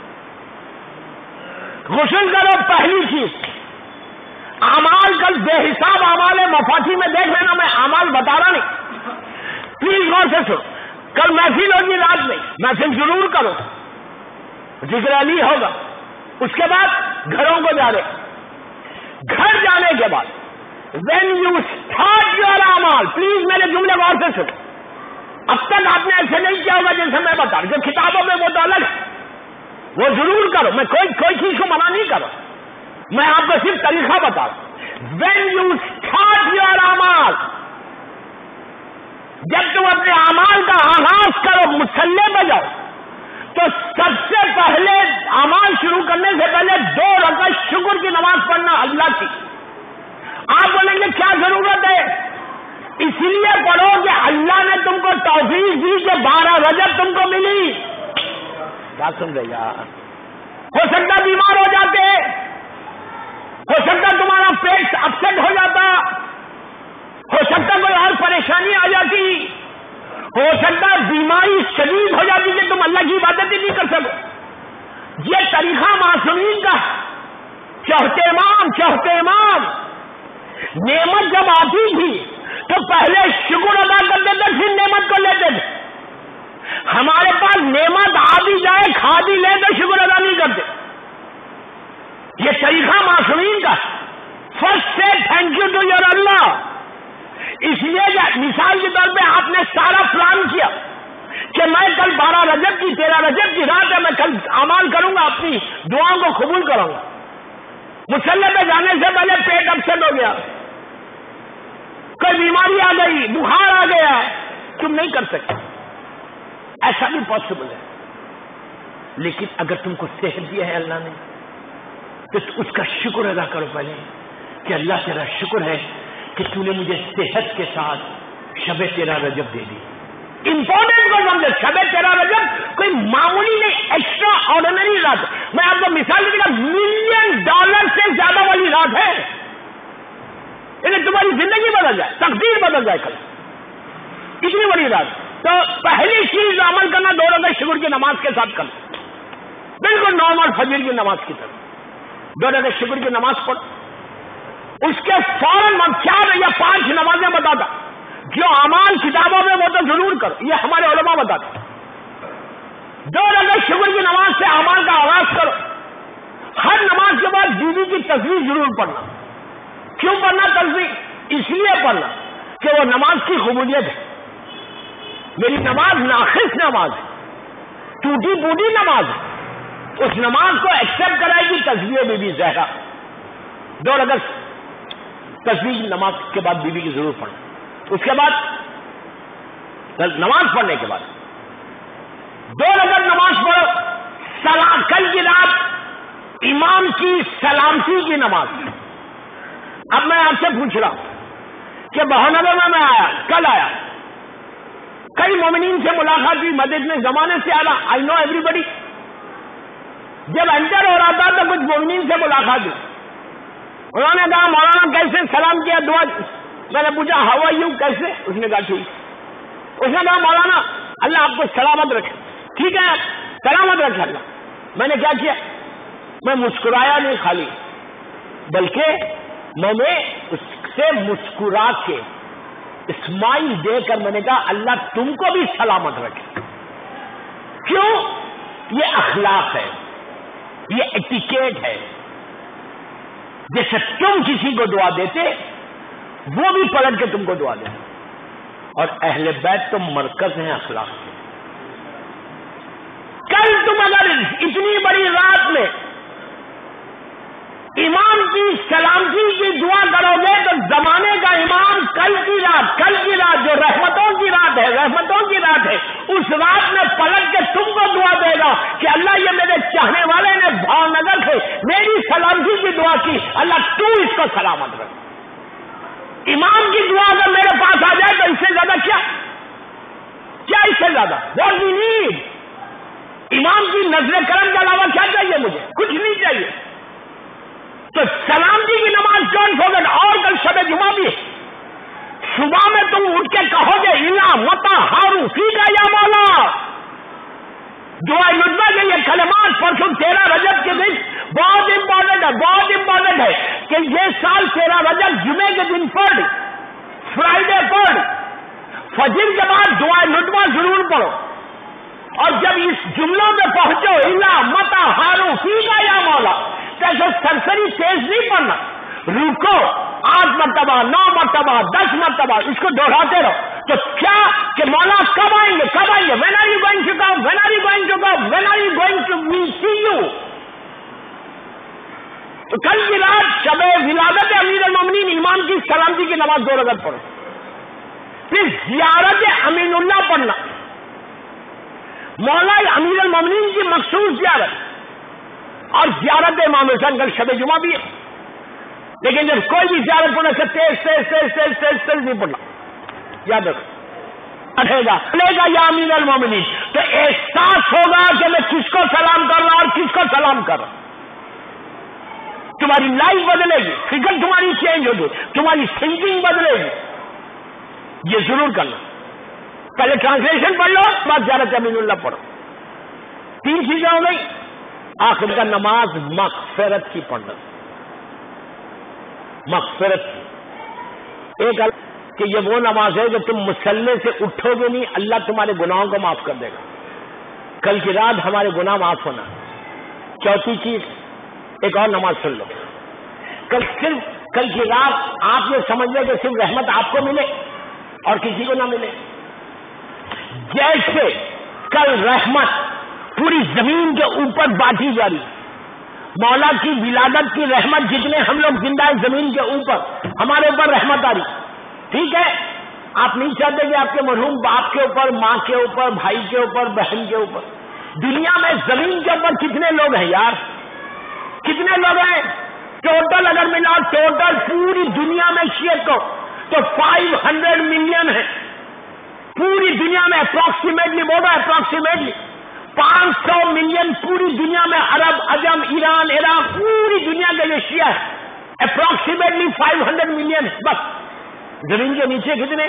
غسل کرو، پہلی چیز اعمال، کل بے حساب اعمال ہے، مفاتی میں دیکھ لینا، میں اعمال بتا رہا نہیں، پلیز غور سے سنو۔ کل محفل محفل ضرور کرو، ذکر علی ہوگا، اس کے بعد گھروں کو جا رہے، گھر جانے کے بعد when you start your اعمال، پلیز میرے جملے غور سے سنو، اب تک آپ نے ایسے نہیں کیا ہوگا جیسے میں بتا رہا، جو کتابوں میں وہ تو الگ ہے، وہ ضرور کرو، میں کوئی چیز کو منع نہیں کر رہا، میں آپ کو صرف طریقہ بتا رہا ہوں۔ when you start your اعمال، جب تم اپنے اعمال کا آغاز کرو، مصلی پہ جاؤ، تو سب سے پہلے اعمال شروع کرنے سے پہلے 2 رکعت شکر کی نماز پڑھنا اللہ کی۔ آپ بولیں گے کیا ضرورت ہے؟ اس لیے پڑھو کہ اللہ نے تم کو توفیق دی کہ 12 رجب تم کو ملی۔ کیا سن رہے یار؟ ہو سکتا بیمار ہو جاتے، ہو سکتا تمہارا پیٹ اپسیٹ ہو جاتا، ہو سکتا کوئی اور پریشانی آ جاتی، ہو سکتا بیماری شدید ہو جاتی کہ تم اللہ کی عبادت ہی نہیں کر سکو۔ یہ طریقہ معصومین کا، چوتھے امام نعمت جب آتی تھی تو پہلے شکر ادا کرتے تھے، پھر نعمت کو لیتے تھے۔ ہمارے پاس نعمت آ بھی جائے، کھا بھی لے تو شکر ادا نہیں کرتے۔ یہ طریقہ معصومین کا، فرسٹ سے تھینک یو ٹو یور اللہ۔ اس لیے مثال کے طور پہ آپ نے سارا پلان کیا کہ میں کل 12 رجب کی 13 رجب کی رات ہے، میں کل اعمال کروں گا، اپنی دعاؤں کو قبول کروں گا۔ مصلی پہ جانے سے پہلے پیٹ اپسیٹ ہو گیا، کوئی بیماری آ گئی، بخار آ گیا، تم نہیں کر سکتے، ایسا بھی پاسبل ہے۔ لیکن اگر تم کو صحت دیا ہے اللہ نے تو اس کا شکر ادا کرو پہلے کہ اللہ تیرا شکر ہے کہ تو نے مجھے صحت کے ساتھ شب 13 رجب دے دی۔ امپورٹنٹ کو سمجھے، شب 13 رجب کوئی معمولی نہیں، ایکسٹرا آرڈنری رات۔ میں آپ کو مثال دے گا، $1 ملین سے زیادہ والی رات ہے، لیکن تمہاری زندگی بدل جائے، تقدیر بدل جائے کل، اتنی بڑی رات۔ تو پہلی چیز عمل کرنا 2 رکعت شکر کی نماز کے ساتھ کرنا، بالکل نارمل فجر کی نماز کی طرح 2 رکعت شکر کی نماز پڑھو۔ اس کے فوراً 4 یا 5 نمازیں بتاتا، جو اعمال کتابوں میں وہ تو ضرور کرو، یہ ہمارے علماء بتاتے۔ 2 رکعت شکر کی نماز سے اعمال کا آغاز کرو۔ ہر نماز کے بعد بیوی کی تصویر ضرور پڑھنا۔ کیوں پڑھنا تصویر؟ اس لیے پڑھنا کہ وہ نماز کی قبولیت ہے۔ میری نماز ناقص نماز ہے، ٹوٹی پوٹی نماز ہے، اس نماز کو ایکسپٹ کرائے گی تصویر بی بی زہرا۔ 2 رکعت تصویر نماز کے بعد بیوی کی ضرور پڑھنا۔ اس کے بعد نماز پڑھنے کے بعد 2 رکعت نماز پڑھو۔ کل کی رات امام کی سلامتی کی نماز۔ اب میں آپ سے پوچھ رہا ہوں کہ بہانگر میں آیا، کل آیا، کئی مومنین سے ملاقات ہوئی، میں اتنے زمانے سے آ رہا، آئی نو ایوری بڈی۔ جب انٹر ہو رہا تھا تو کچھ مومنین سے ملاقات ہوئی، انہوں نے کہا مولانا کیسے، سلام کیا، دعا۔ میں نے پوچھا ہاؤ آر یو، کیسے؟ اس نے کہا ٹھیک۔ اس نے کہا مولانا اللہ آپ کو سلامت رکھے۔ ٹھیک ہے سلامت رکھے اللہ۔ میں نے کیا کیا؟ میں مسکرایا نہیں خالی، بلکہ میں نے اس سے مسکرا کے اسمائل دے کر میں نے کہا اللہ تم کو بھی سلامت رکھے۔ کیوں؟ یہ اخلاق ہے، یہ ایٹیکیٹ ہے۔ جیسے تم کسی کو دعا دیتے وہ بھی پلٹ کے تم کو دعا دے، اور اہل بیت تو مرکز ہیں اخلاق کے۔ کل تم اگر اتنی بڑی رات میں امام کی سلامتی کی دعا کرو گے تو زمانے کا امام کل کی رات جو رحمتوں کی رات ہے، اس رات میں پلٹ کے تم کو دعا دے گا کہ اللہ یہ میرے چاہنے والے نے بھاونگر سے میری سلامتی کی دعا کی، اللہ تو اس کو سلامت رکھ۔ امام کی دعا اگر میرے پاس آ جائے تو اس سے زیادہ کیا اس سے زیادہ واٹ وی نیڈ؟ امام کی نظر کرم کے علاوہ کیا چاہیے مجھے؟ کچھ نہیں چاہیے۔ تو سلامتی کی نماز ڈونٹ فورگیٹ۔ اور کل شب جمعہ بھی صبح میں تم اٹھ کے کہو گے الا متا ہارو فیکا یا مولا، دعا ندبہ کے یہ کلمات پرسوں 13 رجب کے دن بہت امپورٹنٹ ہے کہ یہ سال 13 رجب جمعے کے دن پڑھ، فرائیڈے پڑھ، فجر کے بعد دعا ندبہ ضرور پڑھو۔ اور جب اس جملوں میں پہنچو الا متا ہارو فی کا یا مولا، ایسے سرسری تیز نہیں پڑھنا، رکو 8 مرتبہ 9 مرتبہ 10 مرتبہ اس کو دوہراتے رہو. تو کیا کہ مولا کب آئیں گے کب آئیں گے، when are you going to come, when are you going to come, when are you going to we see you. تو کل کی رات شب ولادت امیر المومنین امام کی سلامتی کی نماز 2 رکعت پڑھو، پھر زیارت امین اللہ پڑھنا، مولا امیر المومنین کی مخصوص زیارت، اور زیارت امام حسین کل شب جمعہ بھی ہے. لیکن جب کوئی بھی زیارت پڑھنے سے تیز نہیں پڑھنا، یاد رکھو پڑھے گا یا امیر المومنین تو احساس ہوگا کہ میں کس کو سلام کر رہا اور کس کو سلام کر رہا. تمہاری لائف بدلے گی، فکر تمہاری چینج ہوگی، تمہاری تھنکنگ بدلے گی. یہ ضرور کرنا. پہلے ٹرانسلیشن پڑھ لو، بعد زیارت امین اللہ پڑھو. 3 چیزیں ہو گئی. آخر کا نماز مغفرت کی پڑھنا، مغفرت کی. ایک کہ یہ وہ نماز ہے کہ تم مصلی سے اٹھو گے نہیں، اللہ تمہارے گناہوں کو معاف کر دے گا. کل کی رات ہمارے گناہ معاف ہونا. چوتھی چیز ایک اور نماز سن لو. کل کی رات آپ یہ سمجھ لیں کہ صرف رحمت آپ کو ملے اور کسی کو نہ ملے. جیسے کل رحمت پوری زمین کے اوپر بانٹی جا رہی، مولا کی ولادت کی رحمت جتنے ہم لوگ زندہ ہیں زمین کے اوپر ہمارے اوپر رحمت آ رہی. ٹھیک ہے، آپ نہیں چاہتے کہ آپ کے مرحوم باپ کے اوپر، ماں کے اوپر، بھائی کے اوپر، بہن کے اوپر، دنیا میں زمین کے اوپر کتنے لوگ ہیں یار، کتنے لوگ ہیں ٹوٹل؟ اگر ملا ٹوٹل پوری دنیا میں شیعہ کو تو 500 ملین ہے. پوری دنیا میں اپروکسیمیٹلی بولو، اپروکسیمیٹلی 500 ملین پوری دنیا میں، عرب، عجم، ایران، عراق، پوری دنیا کے جو شیعہ ہے اپروکسیمیٹلی 500 ملین. بس زمین کے نیچے کتنے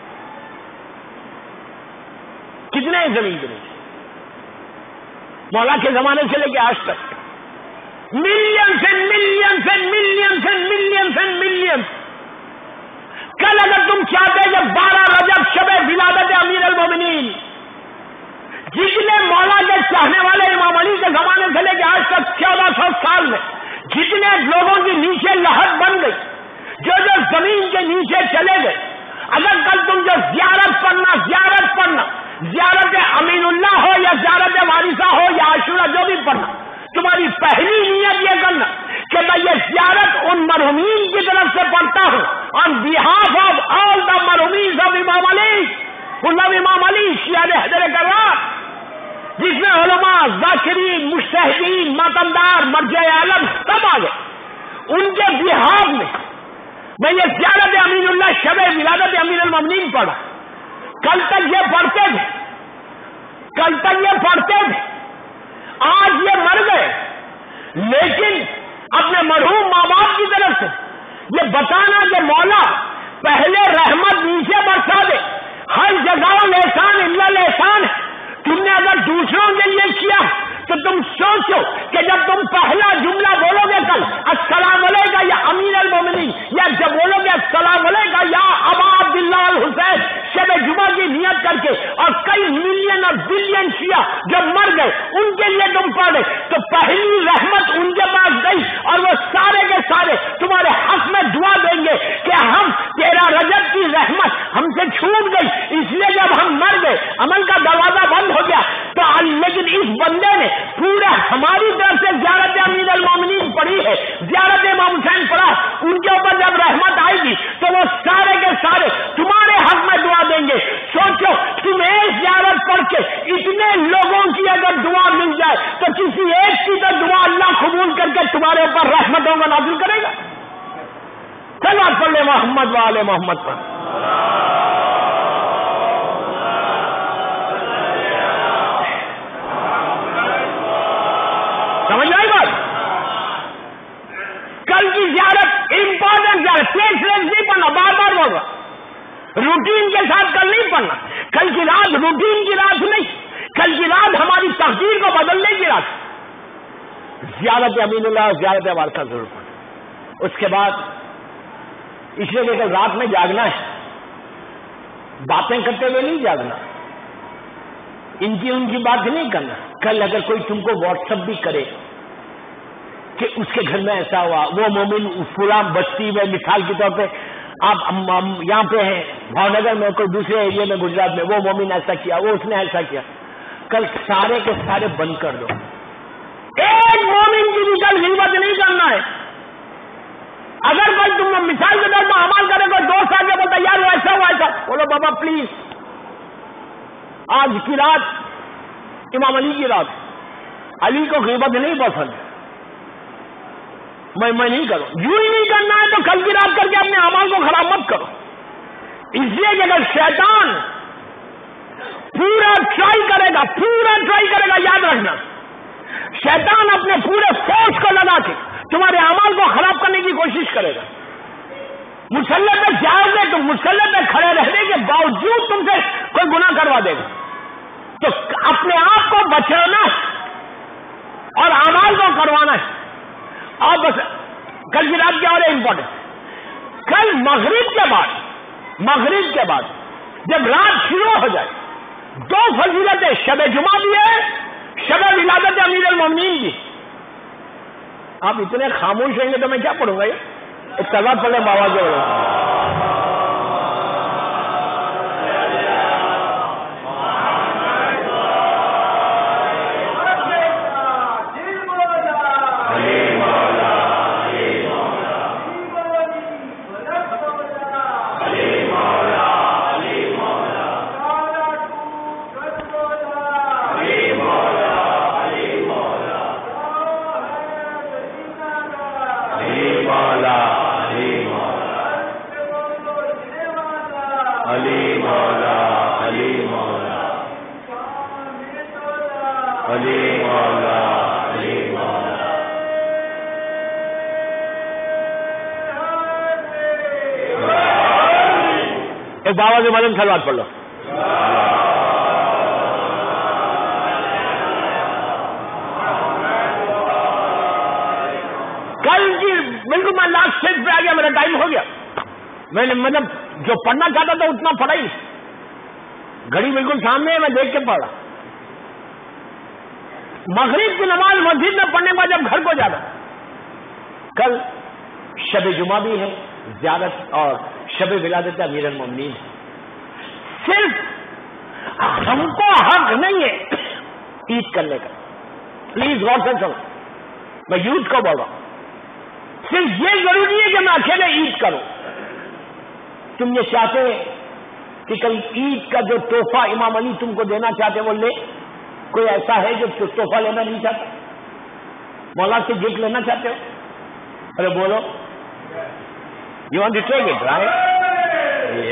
ہیں زمین کے نیچے؟ مولا کے زمانے سے لے کے آج تک millions and millions and millions and millions and millions. کل اگر تم چاہتے کہ 12 رجب شب ولادت امیر المومنین، جتنے مولا کے چاہنے والے امام علی کے زمانے سے لے کے آج تک 1400 سال میں جتنے لوگوں کی نیچے لہر بن گئی، جو زمین کے نیچے چلے گئے، اگر کل تم جو زیارت پڑھنا زیارت امین اللہ ہو یا زیارت وارثہ ہو یا عاشورہ جو بھی پڑھنا، تمہاری پہلی نیت یہ کرنا کہ میں یہ زیارت ان مرحومین کی طرف سے پڑھتا ہوں آن behalf of all the مرحومین of Imam علی، امام علی شیعہ حیدر کرار، جس میں علماء، ذاکرین، مجتہدین، ماتمدار، مرجع عالم سب آ گئے. ان کے بہاف میں میں یہ زیارت امین اللہ شب ولادت امیر المومنین پڑھا. کل تک یہ پڑھتے تھے، آج یہ مر گئے، لیکن اپنے مرحوم ماں باپ کی طرف سے یہ بتانا کہ مولا پہلے رحمت نیچے برسا دے، ہر جگہ احسان الا احسان ہے. تم نے اگر دوسروں کے لیے کیا تو تم سوچو کہ جب تم پہلا جملہ بولو گے کل السلام علیکم یا امیر المومنین، یا جب بولو گے السلام علیکم یا ابا عبداللہ الحسین شب جمعہ کی نیت کر کے، اور کئی ملین اور بلین شیعہ جب مر گئے ان کے لیے تم پڑھے تو پہلی رحمت ان کے پاس گئی، اور وہ سارے کے سارے تمہارے حق میں دعا دیں گے کہ ہم 13 رجب کی رحمت ہم سے چھوٹ گئی، اس لیے جب ہم مر گئے عمل کا دروازہ بند ہو گیا. تو لیکن اس بندے نے پورے ہماری طرف سے زیارت امیر المومنین پڑھی ہے، زیارت امام حسین پڑھا، ان کے اوپر جب رحمت آئے گی تو وہ سارے کے سارے تمہارے حق میں دعا دیں گے. سوچو تم ایک زیارت پڑھ کے اتنے لوگوں کی اگر دعا مل جائے تو کسی ایک کی تو دعا اللہ قبول کر کے تمہارے اوپر رحمتوں کا نازل کرے گا. چلو پڑھ لے محمد والے محمد پر. سمجھ آئی بات؟ کل کی زیارت امپورٹنٹ زیارت، نہیں پڑھنا، بار بار بول رہا، روٹین کے ساتھ کل نہیں پڑھنا. کل کی رات روٹین کی رات نہیں، کل کی رات ہماری تقدیر کو بدلنے کی رات. زیارت امین اللہ، زیارت وارثہ ضرور پڑھنا. اس کے بعد اس لیے کہ رات میں جاگنا ہے، باتیں کرتے ہوئے نہیں جاگنا. ان کی بات نہیں کرنا. کل اگر کوئی تم کو واٹس ایپ بھی کرے کہ اس کے گھر میں ایسا ہوا، وہ مومن فلاں بستی میں، مثال کے طور پہ آپ یہاں پہ ہیں بھاؤ نگر میں، کوئی دوسرے ایریا میں گجرات میں، وہ مومن ایسا کیا، وہ اس نے ایسا کیا، کل سارے کے سارے بند کر دو. ایک مومن کی بھی کل غیبت نہیں کرنا ہے. اگر کوئی تم مثال کے طور پر عمل کرے، کوئی دوست آ کے بولتا یار وہ ایسا ہوا ایسا، بولو بابا پلیز آج کی رات امام علی کی رات، علی کو غیبت نہیں پسند، میں نہیں کروں. یوں ہی نہیں کرنا ہے تو کل کی رات کر کے اپنے اعمال کو خراب مت کرو. اس لیے کہ اگر شیطان پورا ٹرائی کرے گا، یاد رکھنا شیطان اپنے پورے فورس کو لگا کے تمہارے اعمال کو خراب کرنے کی کوشش کرے گا. مسلح پہ جاؤ گے تو مسلح پہ کھڑے رہنے کے باوجود تم سے کوئی گناہ کروا دے گا. تو اپنے آپ کو بچانا اور اعمال کو کروانا ہے. اور بس کل کی رات کیا ہو رہا ہے امپورٹنٹ، کل مغرب کے بعد جب رات شروع ہو جائے، دو فضیلتیں، شب جمعہ بھی ہے، شب ولادت امیر المومنین بھی. آپ اتنے خاموش رہیں گے تو میں کیا پڑھوں گا؟ یہ ایک تضاد پڑے بابا جو ایک بابا کے مدن سلوات پڑھ لو. کل کی بالکل میں لاسٹ اسٹیج پہ آ گیا، میرا ٹائم ہو گیا. میں نے مطلب جو پڑھنا چاہتا تھا اتنا پڑھا ہی، گھڑی بالکل سامنے ہے، میں دیکھ کے پڑھا. مغرب کی نماز مسجد میں پڑھنے کے بعد جب گھر کو جانا، کل شب جمعہ بھی ہے، زیارت اور شب ولادت امیر المومنین. صرف ہم کو حق نہیں ہے عید کرنے کا. پلیز غور سے سنو، میں یوتھ کو بول رہا ہوں. صرف یہ ضروری ہے کہ میں اکیلے عید کروں. تم یہ چاہتے کہ کل عید کا جو تحفہ امام علی تم کو دینا چاہتے وہ لے؟ کوئی ایسا ہے جو تحفہ لینا نہیں چاہتا؟ مولا سے گفٹ لینا چاہتے ہو؟ ارے بولو، you want to take it right?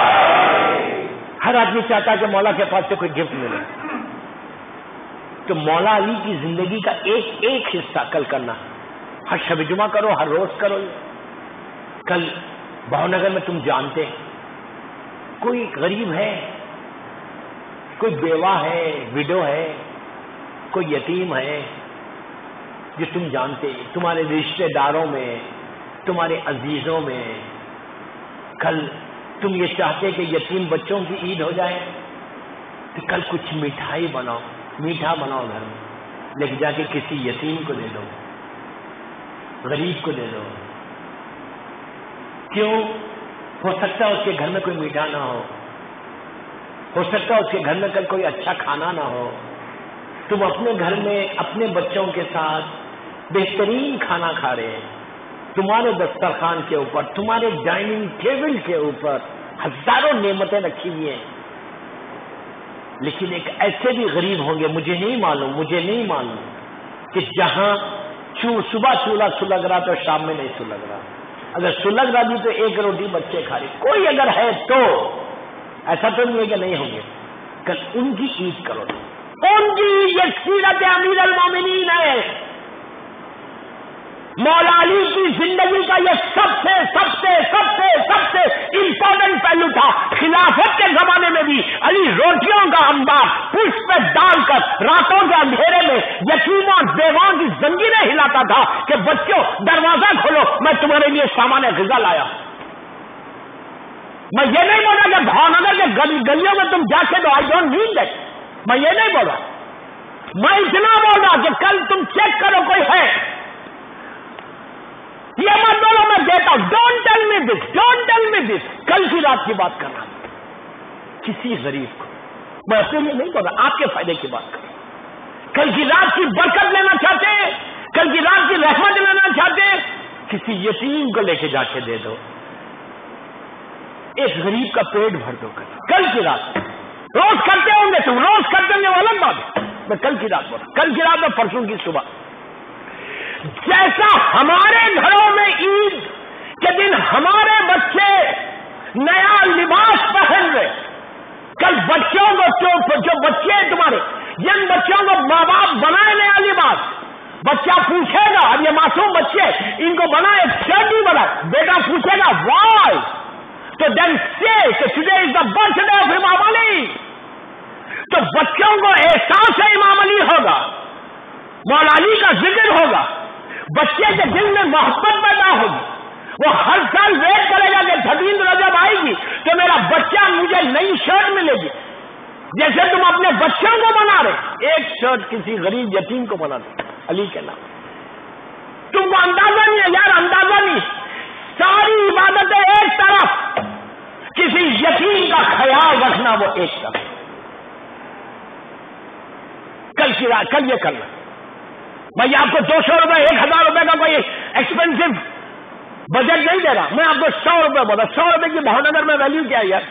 ہر آدمی چاہتا ہے کہ مولا کے پاس سے کوئی گفٹ ملے. تو مولا علی کی زندگی کا ایک حصہ کل کرنا. ہر شب جمعہ کرو، ہر روز کرو. کل بھاؤ نگر میں تم جانتے کوئی غریب ہے، کوئی بیوہ ہے، وڈو ہے، کوئی یتیم ہے جو تم جانتے، تمہارے رشتہ داروں میں، تمہارے عزیزوں میں. کل تم یہ چاہتے کہ یتیم بچوں کی عید ہو جائے تو کل کچھ مٹھائی بناؤ، میٹھا بناؤ گھر میں، لے کے جا کے کسی یتیم کو دے دو، غریب کو دے دو. کیوں؟ ہو سکتا ہے اس کے گھر میں کوئی میٹھا نہ ہو سکتا ہے اس کے گھر میں کل کوئی اچھا کھانا نہ ہو. تم اپنے گھر میں اپنے بچوں کے ساتھ بہترین کھانا کھا رہے ہیں. تمہارے دسترخوان کے اوپر، تمہارے ڈائننگ ٹیبل کے اوپر ہزاروں نعمتیں رکھی ہوئی ہیں. لیکن ایک ایسے بھی غریب ہوں گے، مجھے نہیں معلوم کہ جہاں صبح چولہا سلگ رہا تو شام میں نہیں سلگ رہا. اگر سلگ رہا بھی تو ایک روٹی بچے کھا رہے. کوئی اگر ہے تو ایسا تو نہیں ہے کہ نہیں ہوں گے. کل ان کی عید کرو. ان کی یہ سیرت امیر المومنین ہے. مولا علی کی زندگی کا یہ سب سے امپورٹنٹ پہلو تھا. خلافت کے زمانے میں بھی علی روٹیوں کا انبار پشت پہ ڈال کر راتوں کے اندھیرے میں یتیموں اور بیواؤں کی زنجیریں ہلاتا تھا کہ بچوں دروازہ کھولو، میں تمہارے لیے سامان غذا لایا. میں یہ نہیں بولا کہ بھاؤ نگر کے گلیوں میں تم جا کے دو، آئی ڈونٹ نیڈ دیٹ. میں یہ نہیں بول رہا، میں اتنا بول رہا کہ کل تم چیک کرو کوئی ہے، یہ مت بولو میں دیتا ہوں، don't tell me this, don't tell me this, کل کی رات کی بات کرنا کسی غریب کو، میں اپنے لیے نہیں بول رہا، آپ کے فائدے کی بات کروں، کل کی رات کی برکت لینا چاہتے ہیں، کل کی رات کی رحمت لینا چاہتے ہیں، کسی یتیم کو لے کے جا کے دے دو، ایک غریب کا پیٹ بھر دو کل کی رات، روز کرتے ہوں گے تم، روز کرتے ہوں گے وہ الگ بات ہے، میں کل کی رات بول رہا، کل کی رات میں پرسوں کی صبح، جیسا ہمارے گھروں میں عید کے دن ہمارے بچے نیا لباس پہن رہے، کل بچوں کو جو بچے ہیں تمہارے، جن بچوں کو ماں باپ بنائے نیا لباس، بچہ پوچھے گا، اب یہ معصوم بچے ان کو بنائے شرٹ نہیں بنائے، بیٹا پوچھے گا وائی، تو دین سے today is the birthday of Imam Ali, تو بچوں کو احساس امام علی ہوگا، مولا علی کا ذکر ہوگا، بچے کے دل میں محبت پیدا ہوگی، وہ ہر سال ویٹ کرے گا کہ 13 رجب آئے گی تو میرا بچہ مجھے نئی شرٹ ملے گی، جیسے تم اپنے بچوں کو بنا رہے، ایک شرٹ کسی غریب یتیم کو بنا دو علی کے نام، تم کو اندازہ نہیں ہے یار، اندازہ نہیں، ساری عبادتیں ایک طرف، کسی یتیم کا خیال رکھنا وہ ایک طرف، کل یہ کرنا، میں آپ کو 200 روپے 1000 روپے کا کوئی ایکسپینسو بجٹ نہیں دے رہا، میں آپ کو 100 روپے بولا، 100 روپے کی بھاؤنگر میں ویلیو کیا ہے یار،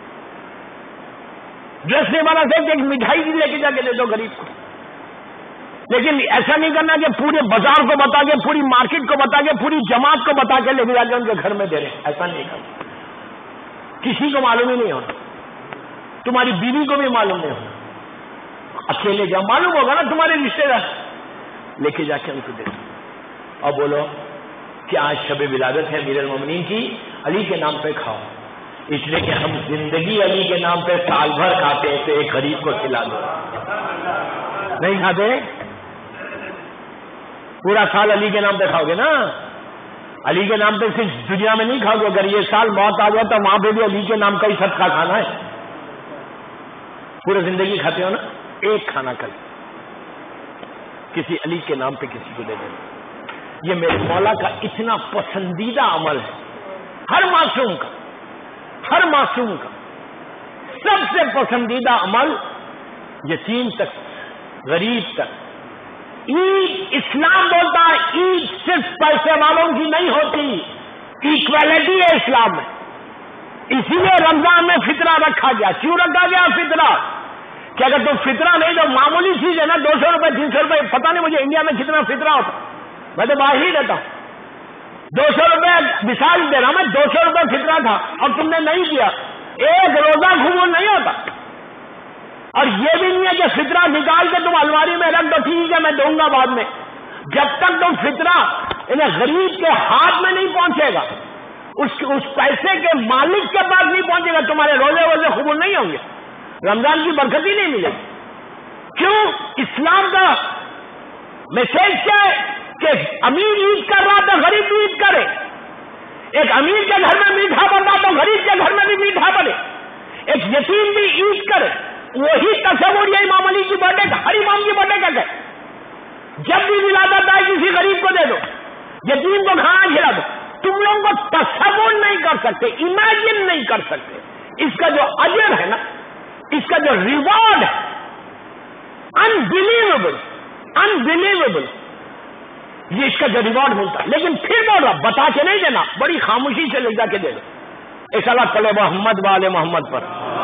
ڈریس نہیں بنا سکتے، ایک مٹھائی بھی لے کے جا کے دے دو غریب کو، لیکن ایسا نہیں کرنا کہ پورے بازار کو بتا کے، پوری مارکیٹ کو بتا کے، پوری جماعت کو بتا کے لے کے جا کے ان کے گھر میں دے رہے، ایسا نہیں کرنا، کسی کو معلوم ہی نہیں ہونا، تمہاری بیوی کو بھی معلوم نہیں ہونا، اکیلے جاؤ، معلوم ہوگا نا تمہارے رشتے دار، لے کے جا کے ان کو دے دو، اور بولو کہ آج شب ولادت ہے امیر المومنین کی، علی کے نام پہ کھاؤ، اس لیے کہ ہم زندگی علی کے نام پہ سال بھر کھاتے ہیں، تو ایک غریب کو کھلا دو، نہیں کھاتے پورا سال علی کے نام پہ کھاؤ گے نا، علی کے نام پہ صرف دنیا میں نہیں کھاؤ گے، اگر یہ سال موت آ گیا تو وہاں پہ بھی علی کے نام کا ہی صدقہ کھانا ہے، پورا زندگی کھاتے ہو نا، ایک کھانا کل کسی علی کے نام پہ کسی کو دے دینا، یہ میرے مولا کا اتنا پسندیدہ عمل ہے، ہر معصوم کا سب سے پسندیدہ عمل، یتیم تک، غریب تک، عید اسلام بولتا ہے عید صرف پیسے والوں کی نہیں ہوتی، ایکویلٹی ہے اسلام میں، اسی لیے رمضان میں فطرہ رکھا گیا، کیوں رکھا گیا فطرہ؟ کہ اگر تم فطرہ نہیں تو معمولی چیز ہے نا، 200 روپے 300 روپے، پتہ نہیں مجھے انڈیا میں کتنا فطرہ ہوتا، میں تو باہر ہی رہتا ہوں، 200 روپے مثال دے رہا ہوں میں، 200 روپے فطرہ تھا اور تم نے نہیں دیا، ایک روزہ قبول نہیں ہوتا، اور یہ بھی نہیں ہے کہ فطرہ نکال کے تم الماری میں رکھ دو، ٹھیک ہے میں دوں گا بعد میں، جب تک تم فطرہ انہیں غریب کے ہاتھ میں نہیں پہنچے گا، اس پیسے کے مالک کے پاس نہیں پہنچے گا، تمہارے روزے قبول نہیں ہوں گے، رمضان کی برکت ہی نہیں ملے گی، کیوں؟ اسلام کا میسج کیا ہے کہ امیر عید کر رہا تو غریب بھی عید کرے، ایک امیر کے گھر میں میٹھا بن رہا تو غریب کے گھر میں بھی میٹھا بنے، ایک یتیم بھی عید کرے، وہی تصور یہ امام علی کی برتھ ڈے کا، ہر امام کی برتھ ڈے کا ہے، جب بھی ولادت آئے کسی غریب کو دے دو، یتیم کو کھانا کھلا دو، تم لوگوں کو تصور نہیں کر سکتے، امیجن نہیں کر سکتے، اس کا جو اجر ہے نا، اس کا جو ریوارڈ ہے، انبلیویبل، یہ اس کا جو ریوارڈ ملتا ہے، لیکن پھر بول رہا بتا کے نہیں دینا، بڑی خاموشی سے لے جا کے دے دو، ایک صلاۃ پڑھو محمد والے محمد پر،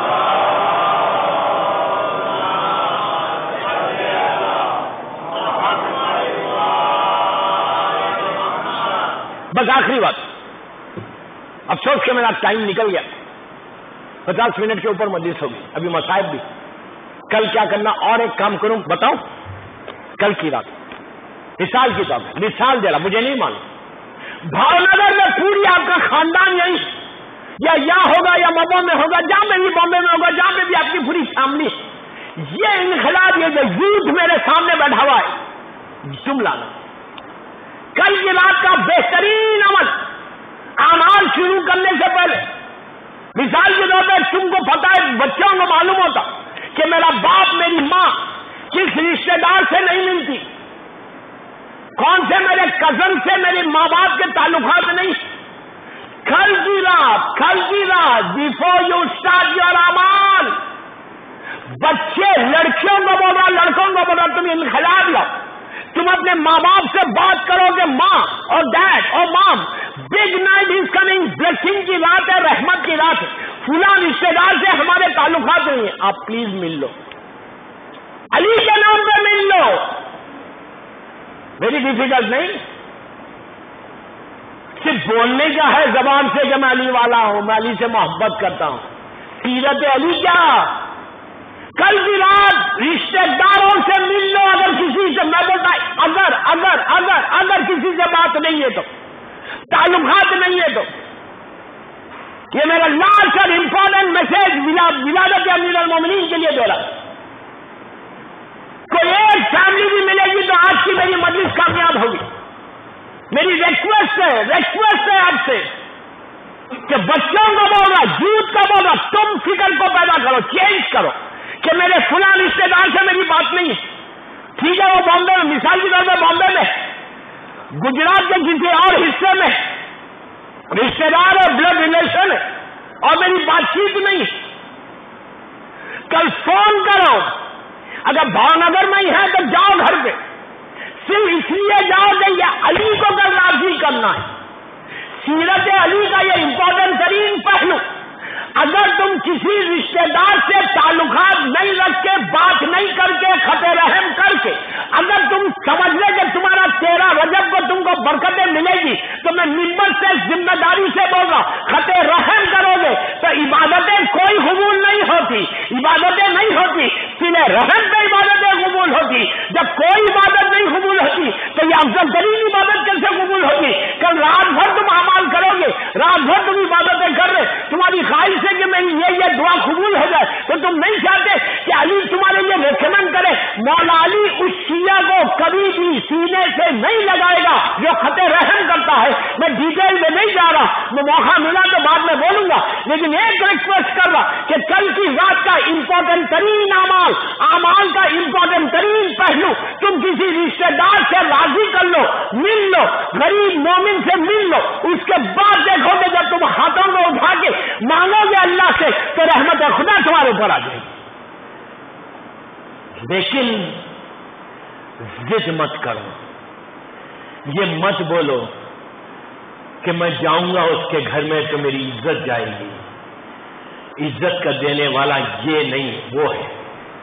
بس آخری بات، افسوس کہ میرا ٹائم نکل گیا، 50 منٹ کے اوپر مجلس ہوگی، ابھی مصائب بھی، کل کیا کرنا، اور ایک کام کروں بتاؤ، کل کی رات مثال کی طور پر مثال دے رہا، مجھے نہیں معلوم، بھاؤنگر میں پوری آپ کا خاندان یہی یا ہوگا یا ممبئی میں ہوگا، جہاں پہ بھی بامبے میں ہوگا، جہاں پہ بھی آپ کی پوری فیملی، یہ انقلاب، یہ جو یوتھ میرے سامنے بیٹھا ہوا ہے، تم لانا کل کی رات کا بہترین عمل، اعمال شروع کرنے سے پہلے، مثال کے طور پر تم کو پتا ہے، بچوں کو معلوم ہوتا کہ میرا باپ میری ماں کس رشتے دار سے نہیں ملتی، کون سے میرے کزن سے میرے ماں باپ کے تعلقات نہیں. کل کی رات بیفور یو اسٹارٹ یور اعمال، بچے لڑکیوں کو بول رہا لڑکوں کو بول رہا تم انخلا لو، تم اپنے ماں باپ سے بات کرو کہ ماں اور ڈیڈ اور mom big night is coming, blessing کی رات ہے، رحمت کی رات ہے، فلاں رشتے دار سے ہمارے تعلقات نہیں ہیں، آپ پلیز مل لو، علی کے نام پہ مل لو. ویری ڈیفیکلٹ نہیں، صرف بولنے کا ہے زبان سے کہ میں علی والا ہوں، میں علی سے محبت کرتا ہوں. سیرت علی کیا؟ کل کی رات رشتے داروں سے مل لو. اگر کسی سے، میں بولتا اگر اگر اگر اگر کسی سے بات نہیں ہے تو، تعلقات نہیں ہے تو، یہ میرا لاسٹ اور امپورٹنٹ میسج ولادت امیر المومنین کے لیے دے رہا. کوئی ایک فیملی بھی ملے گی تو آج کی میری مجلس کامیاب ہوگی. میری ریکویسٹ ہے آپ سے کہ بچوں کو بول رہا، یوتھ کو بول رہا، تم فکر کو پیدا کرو، چینج کرو کہ میرے فلاں رشتے دار سے میری بات نہیں ہے. ٹھیک ہے، وہ بامبے میں، مثال کے طور پہ بامبے میں، گجرات کے کسی اور حصے میں رشتے دار اور بلڈ ریلیشن ہے اور میری بات چیت نہیں. کل فون کرو، اگر بھاونگر میں ہی ہے تو جاؤ گھر پہ، صرف اس لیے جاؤ کہ یہ علی کو کل راضی کرنا ہے. سیرت علی کا یہ امپورٹنٹ ترین پہلو، اگر تم کسی رشتے دار سے تعلقات نہیں رکھ کے، بات نہیں کر کے، خط رحم کر کے، اگر تم سمجھ لے کہ تمہارا 13 رجب کو تم کو برکتیں ملے گی، تو میں ممبر سے ذمہ داری سے بول رہا، خط رحم کرو گے تو عبادتیں کوئی قبول نہیں ہوتی، عبادتیں نہیں ہوتی، سلے رحم پہ عبادتیں قبول ہوتی. جب کوئی عبادت نہیں قبول ہوتی تو یہ افضل ترین عبادت کیسے قبول ہوتی؟ کل رات بھر تم اعمال کرو گے، رات بھر تم عبادتیں کر رہے، تمہاری خواہش ہے کہ میری یہ دعا قبول ہو جائے، تو تم نہیں چاہتے کہ علی تمہارے لیے ریکمینڈ کرے. مولا علی اس شیعہ کو کبھی بھی سینے سے نہیں لگائے گا جو خط رحم کرتا ہے. میں ڈیٹیل میں نہیں جا رہا، میں موقع ملا تو بعد میں بولوں گا، لیکن ایک ریکویسٹ کر رہا کہ کل کی رات کا امپورٹنٹ ترین اعمال کا امپورٹنٹ ترین پہلو، تم کسی رشتے دار سے راضی کر لو، مل لو، غریب مومن سے مل لو. اس کے بعد دیکھو گے جب تم ہاتھوں کو اٹھا کے مانگو گے اللہ سے تو رحمت خدا تمہارے اوپر آ جائے گی. لیکن ضد مت کرو، یہ مت بولو کہ میں جاؤں گا اس کے گھر میں تو میری عزت جائے گی. عزت کا دینے والا یہ نہیں، وہ ہے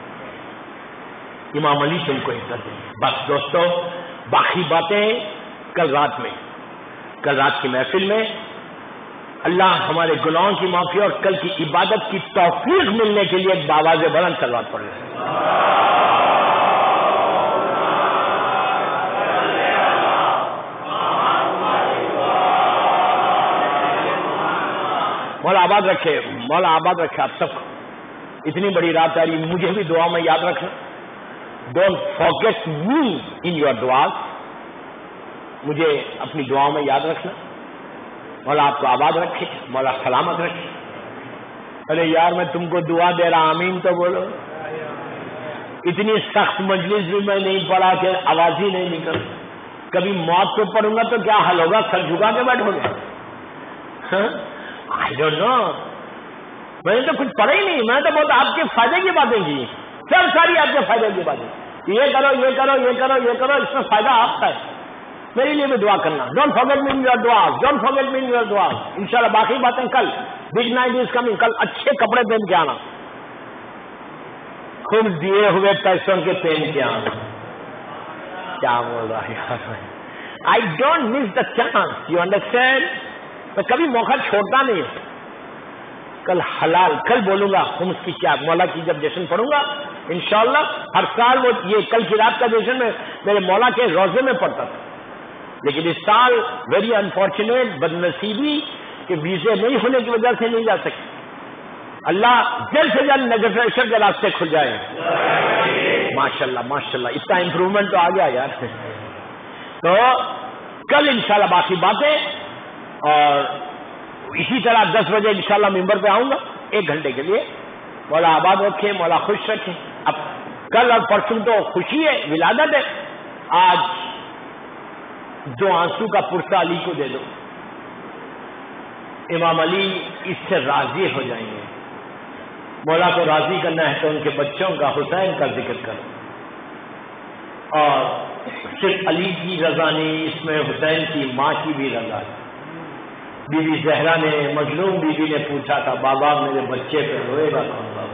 امام علی. تم کو عزت دے. بس دوستو، باقی باتیں کل رات کی محفل میں اللہ ہمارے گناہوں کی معافی اور کل کی عبادت کی توفیق ملنے کے لیے ایک آواز بلند صلوات پڑھ رہے ہیں. مولا آباد رکھے آپ سب کو. اتنی بڑی رات آ رہی، مجھے بھی دعا میں یاد رکھنا. Don't forget me in your دعاز. مجھے اپنی دعاؤں میں یاد رکھنا. مولا آپ کو آباد رکھے، مولا سلامت رکھے. ارے یار میں تم کو دعا دے رہا، آمین تو بولو. اتنی سخت مجلس بھی میں نہیں پڑھا کہ آواز ہی نہیں نکل. کبھی موت پہ پڑھوں گا تو کیا حل ہوگا؟ سر جھکا کے بیٹھو گے؟ I don't know. میں نے تو کچھ پڑھا ہی نہیں. میں تو بہت آپ کے فائدے کی باتیں کی، سب ساری آپ کے فائدے کی باتیں. یہ کرو یہ کرو یہ کرو یہ کرو، اس میں فائدہ آپ کا ہے. میرے لیے بھی دعا کرنا. Don't forget me in your دعاز، don't forget me in your دعاز. انشاءاللہ باقی باتیں کل. Big night is coming. کل اچھے کپڑے پہن کے آنا، خود دیے ہوئے پیسوں کے پہن کے آنا. کیا بول رہا ہے؟ I don't miss the chance. You understand? میں کبھی موقع چھوڑتا نہیں. کل حلال، کل بولوں گا خمس کی کیا، مولا کی جب جشن پڑھوں گا انشاءاللہ. ہر سال وہ یہ کل کی رات کا جشن میں میرے مولا کے روزے میں پڑھتا تھا، لیکن اس سال ویری انفارچونیٹ، بدنصیبی کہ ویزے نہیں ہونے کی وجہ سے نہیں جا سکے. اللہ جلد سے جلد نیگوشیشن کے راستے کھل جائے. ماشاءاللہ ماشاءاللہ، اتنا امپروومنٹ تو آ گیا یار. تو کل انشاءاللہ باقی باتیں، اور اسی طرح 10 بجے انشاءاللہ ممبر پہ آؤں گا 1 گھنٹے کے لیے. مولا آباد رکھے، مولا خوش رکھے. اب کل اور پرسوں تو خوشی ہے، ولادت ہے، آج دو آنسو کا پرسہ علی کو دے دو. امام علی اس سے راضی ہو جائیں گے. مولا کو راضی کرنا ہے تو ان کے بچوں کا، حسین کا ذکر کرو. اور صرف علی کی رضا نہیں، اس میں حسین کی ماں کی بھی رضا ہے. بی بی زہرا نے، مظلوم بی بی نے پوچھا تھا بابا میرے بچے پہ روئے گا کون بابا؟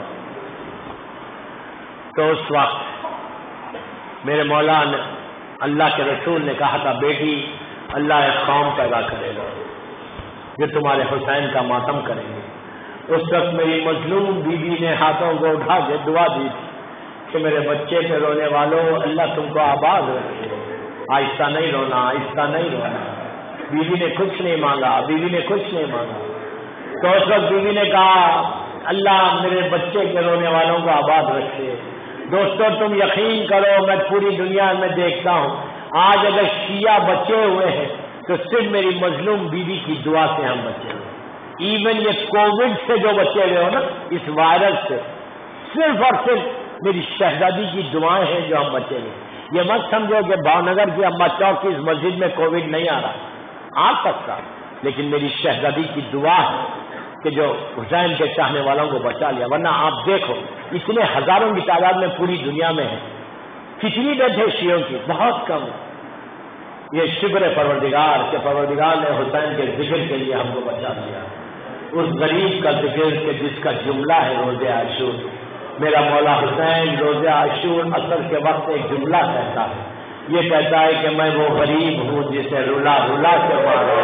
تو اس وقت میرے مولا نے، اللہ کے رسول نے کہا تھا بیٹی اللہ ایک قوم پیدا کرے گا جو تمہارے حسین کا ماتم کریں گے. اس وقت میری مظلوم بی بی نے ہاتھوں کو اٹھا کے دعا دی تھی کہ میرے بچے پہ رونے والوں اللہ تم کو آباد رکھے، آہستہ نہیں رونا، آہستہ نہیں رونا. بیوی نے کچھ نہیں مانگا، بیوی نے کچھ نہیں مانگا. تو اس وقت بیوی نے کہا اللہ میرے بچے کے رونے والوں کو آباد رکھے. دوستو تم یقین کرو میں پوری دنیا میں دیکھتا ہوں آج اگر شیعہ بچے ہوئے ہیں تو صرف میری مظلوم بیوی کی دعا سے ہم بچے ہوئے. ایون یہ کووڈ سے جو بچے ہوئے ہو نا، اس وائرس سے، صرف اور صرف میری شہزادی کی دعائیں ہیں جو ہم بچے ہوئے. یہ مت سمجھو کہ بھاونگر کی اما چوک کی اس مسجد میں کووڈ نہیں آ رہا، آ سکتا، لیکن میری شہزادی کی دعا ہے کہ جو حسین کے چاہنے والوں کو بچا لیا. ورنہ آپ دیکھو اتنے ہزاروں کی تعداد میں پوری دنیا میں ہے، کتنی ڈیتھ ہے شیعوں کی؟ بہت کم. یہ شکر ہے پروردگار کہ پروردگار نے حسین کے ذکر کے لیے ہم کو بچا دیا. اس غریب کا ذکر کہ جس کا جملہ ہے روزہ عاشور. میرا مولا حسین روزہ عاشور اثر کے وقت ایک جملہ کہتا ہے، یہ کہتا ہے کہ میں وہ غریب ہوں جسے رلا رلا کے مارا.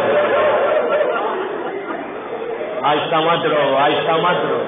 آہستہ مت رہو، آہستہ مت رہو.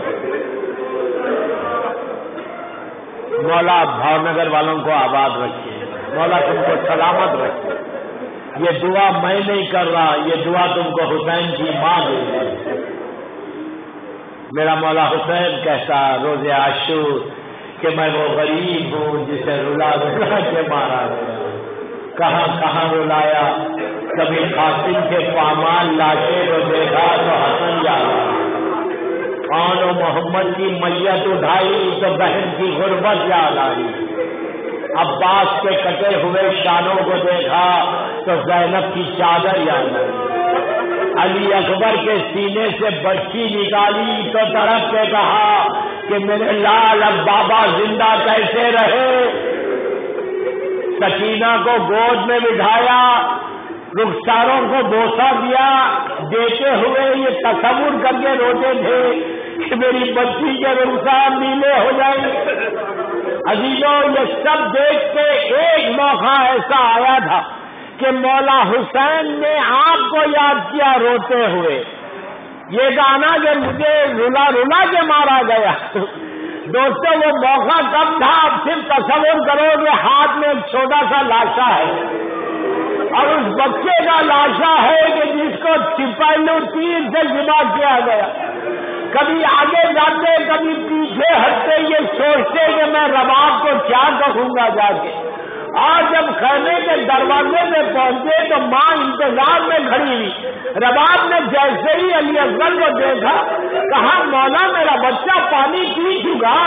مولا بھاونگر والوں کو آباد رکھے، مولا تم کو سلامت رکھے. یہ دعا میں نہیں کر رہا، یہ دعا تم کو حسین کی ماں دے گی. میرا مولا حسین کہتا روزہ عاشور کہ میں وہ غریب ہوں جسے رلا رلا کے مارا گیا. کہاں کہاں رلایا، کبھی قاسم کے پامال لاشے کو دیکھا تو حسن جانا، کون و محمد کی میت اٹھائی تو بہن کی غربت یاد آئی. عباس کے کٹے ہوئے شانوں کو دیکھا تو زینب کی چادر یاد آئی. علی اکبر کے سینے سے بچی نکالی تو تڑپ کے کہا کہ میرے لال اب بابا زندہ کیسے رہے. سکینہ کو گود میں بٹھایا، رخساروں کو بوسہ دیا، دیتے ہوئے یہ تصور کر کے روتے تھے کہ میری بچی کے رخسار نیلے ہو جائیں. عزیزوں یہ سب دیکھ کے ایک موقع ایسا آیا تھا کہ مولا حسین نے آپ کو یاد کیا روتے ہوئے. یہ گانا کہ مجھے رلا رلا کے مارا گیا. دوستو وہ موقع کب تھا؟ آپ صرف تصور کرو کہ ہاتھ میں ایک چھوٹا سا لاشا ہے اور اس بچے کا لاشا ہے کہ جس کو سپاہیوں تیر سے ذبح کیا گیا. کبھی آگے جاتے کبھی پیچھے ہٹتے یہ سوچتے کہ میں رباب کو کیا کہوں گا جا کے. آج جب خیمے کے دروازے میں پہنچے تو ماں انتظار میں کھڑی ہوئی. رباب نے جیسے ہی علی اکبر کو دیکھا کہا مولا میرا بچہ پانی پی چکا.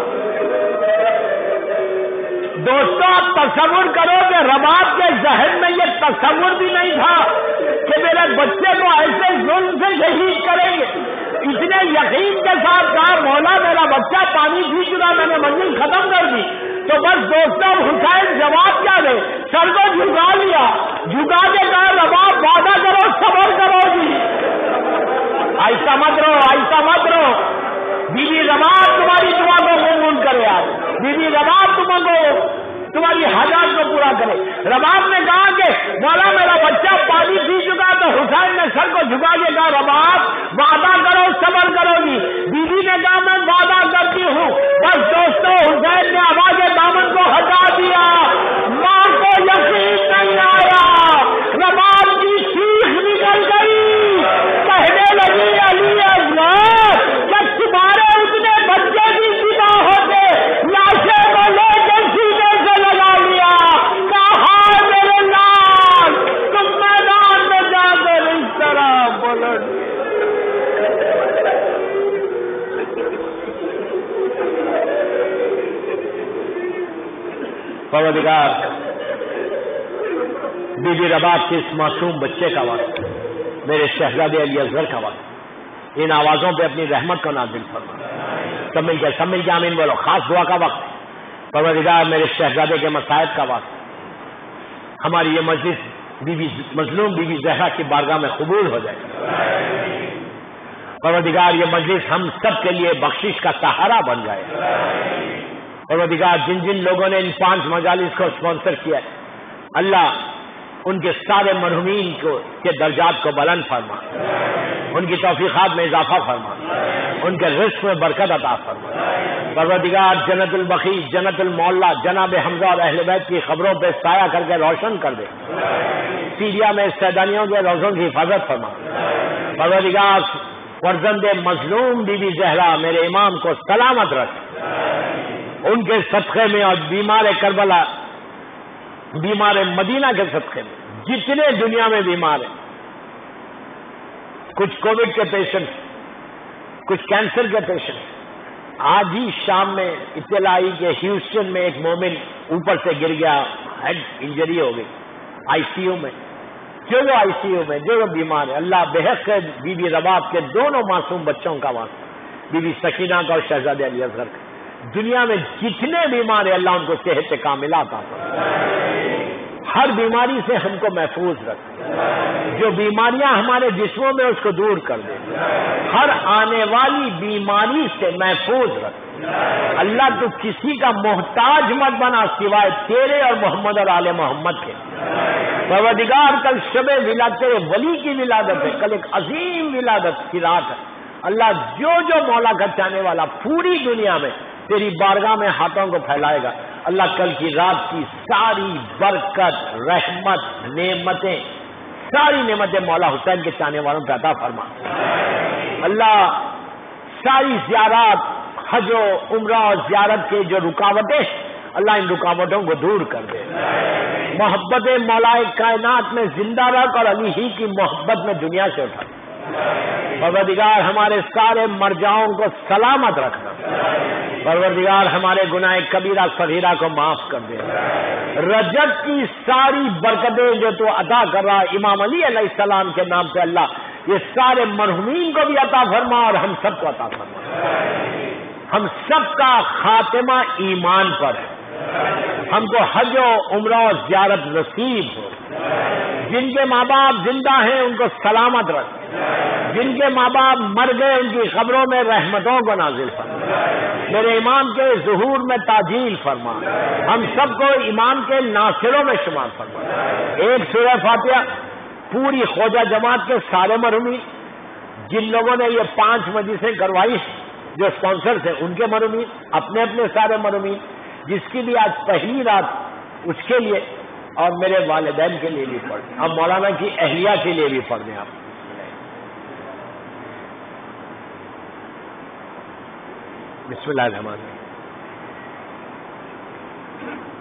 دوستوں آپ تصور کرو کہ رباب کے ذہن میں یہ تصور بھی نہیں تھا کہ میرے بچے کو ایسے ظلم سے شہید کریں گے. اتنے یقین کے ساتھ کہا مولا میرا بچہ پانی پی چکا، میں نے منزل ختم کر دی. تو بس دوستوں حسین جواب کیا دے؟ سر کو جھکا لیا، جھکا کے کہا رباب وعدہ کرو صبر کرو گی. ایسا مت رہو، ایسا مت رہو. بی بی رباب تمہاری دعا کو قبول کرے. آج بی بی رباب تمہاری حاجات کو پورا کرے. رباب نے کہا کہ مولا میرا بچہ پانی پی چکا. تو حسین نے سر کو جھکا کے کہا رباب وعدہ کرو صبر کرو گی. بی بی نے کہا میں وعدہ کرتی ہوں. بس دوستو حسین نے آواز دامن کو ہٹا دیا. ماں کو یقین نہیں آیا، رباب کی چیخ نکل گئی، کہنے لگی علی اکبر جب تمہارے اتنے بچے بھی ذبح ہوتے لاشے کو لے کے سینے سے لگا لیا. کہا میرے لال تم میدان میں جا کر اس طرح بولو. پروردگار بی بی رباب کے اس معصوم بچے کا وقت، میرے شہزادے علی اصغر کا وقت، ان آوازوں پہ اپنی رحمت کو نازل فرما۔ سب مل کے آمین بولو۔ خاص دعا کا وقت، پروردگار میرے شہزادے کے مصائب کا وقت، ہماری یہ مجلس مظلوم بی بی زہرا کی بارگاہ میں قبول ہو جائے۔ پروردگار یہ مجلس ہم سب کے لیے بخشش کا سہارا بن جائے۔ پروردگار جن جن لوگوں نے ان 5 مجالس کو اسپانسر کیا ہے، اللہ ان کے سارے مرحومین کے درجات کو بلند فرما، ان کی توفیقات میں اضافہ فرما، ان کے رزق میں برکت عطا فرما۔ پروردگار جنت البقیع، جنت المعلا، جناب حمزہ اور اہل بیت کی خبروں پہ سایہ کر کے روشن کر دے۔ سیریا میں سیدانیوں کے روزوں کی حفاظت فرما۔ پروردگار فرزند مظلوم بی بی زہرا میرے امام کو سلامت رکھ، ان کے صدقے میں اور بیمار کربلا، بیمار مدینہ کے صدقے میں جتنے دنیا میں بیمار ہیں، کچھ کووڈ کے پیشنٹ، کچھ کینسر کے پیشنٹ، آج ہی شام میں اطلاع آئی کہ ہیوسٹن میں ایک مومن اوپر سے گر گیا، ہیڈ انجری ہو گئی، آئی سی یو میں، جو وہ آئی سی یو میں جو وہ بیمار ہے، اللہ بحق کے بی بی رباب کے دونوں معصوم بچوں کا واسطہ، بی بی سکینہ کا اور شہزادے علی اصغر کا، دنیا میں جتنے بیمار ہیں اللہ ان کو صحت کاملہ عطا فرما، ہر بیماری سے ہم کو محفوظ رکھ، جو بیماریاں ہمارے جسموں میں اس کو دور کر دے، ہر آنے والی بیماری سے محفوظ رکھ، اللہ تو کسی کا محتاج مت بنا سوائے تیرے اور محمد اور آل محمد کے۔ پروردگار کل شب ولادت تیرے ولی کی ولادت ہے، کل ایک عظیم ولادت کی رات ہے، اللہ جو جو مولا کا چاہنے والا پوری دنیا میں تیری بارگاہ میں ہاتھوں کو پھیلائے گا، اللہ کل کی رات کی ساری برکت، رحمت، نعمتیں، ساری نعمتیں مولا حسین کے چاہنے والوں پہ عطا فرما۔ اللہ ساری زیارات، حج و عمرہ اور زیارت کے جو رکاوٹیں، اللہ ان رکاوٹوں کو دور کر دے، محبت مولا کائنات میں زندہ رکھ اور علی ہی کی محبت میں دنیا سے اٹھا۔ پروردگار ہمارے سارے مرجعوں کو سلامت رکھنا، پروردگار ہمارے گناہ کبیرہ صغیرہ کو معاف کر دے، رجب کی ساری برکتیں جو تو عطا کر رہا امام علی علیہ السلام کے نام پہ اللہ یہ سارے مرحومین کو بھی عطا فرما اور ہم سب کو عطا فرما۔ ہم سب کا خاتمہ ایمان پر ہے، ہم کو حج و عمرہ و زیارت نصیب ہو، جن کے ماں باپ زندہ ہیں ان کو سلامت رکھ، جن کے ماں باپ مر گئے ان کی قبروں میں رحمتوں کو نازل فرما، میرے امام کے ظہور میں تعجیل فرما، ہم سب کو امام کے ناصروں میں شمار فرما۔ ایک سورہ فاتحہ پوری خواجہ جماعت کے سارے مرحومین، جن لوگوں نے یہ 5 مجلسیں کروائی جو اسپانسر تھے ان کے مرحومین، اپنے اپنے سارے مرحومین، جس کی بھی آج پہلی رات اس کے لیے اور میرے والدین کے لیے بھی پڑھ دیں، اب مولانا کی اہلیہ کے لیے بھی پڑھ دیں آپ۔ بسم اللہ الرحمن الرحیم۔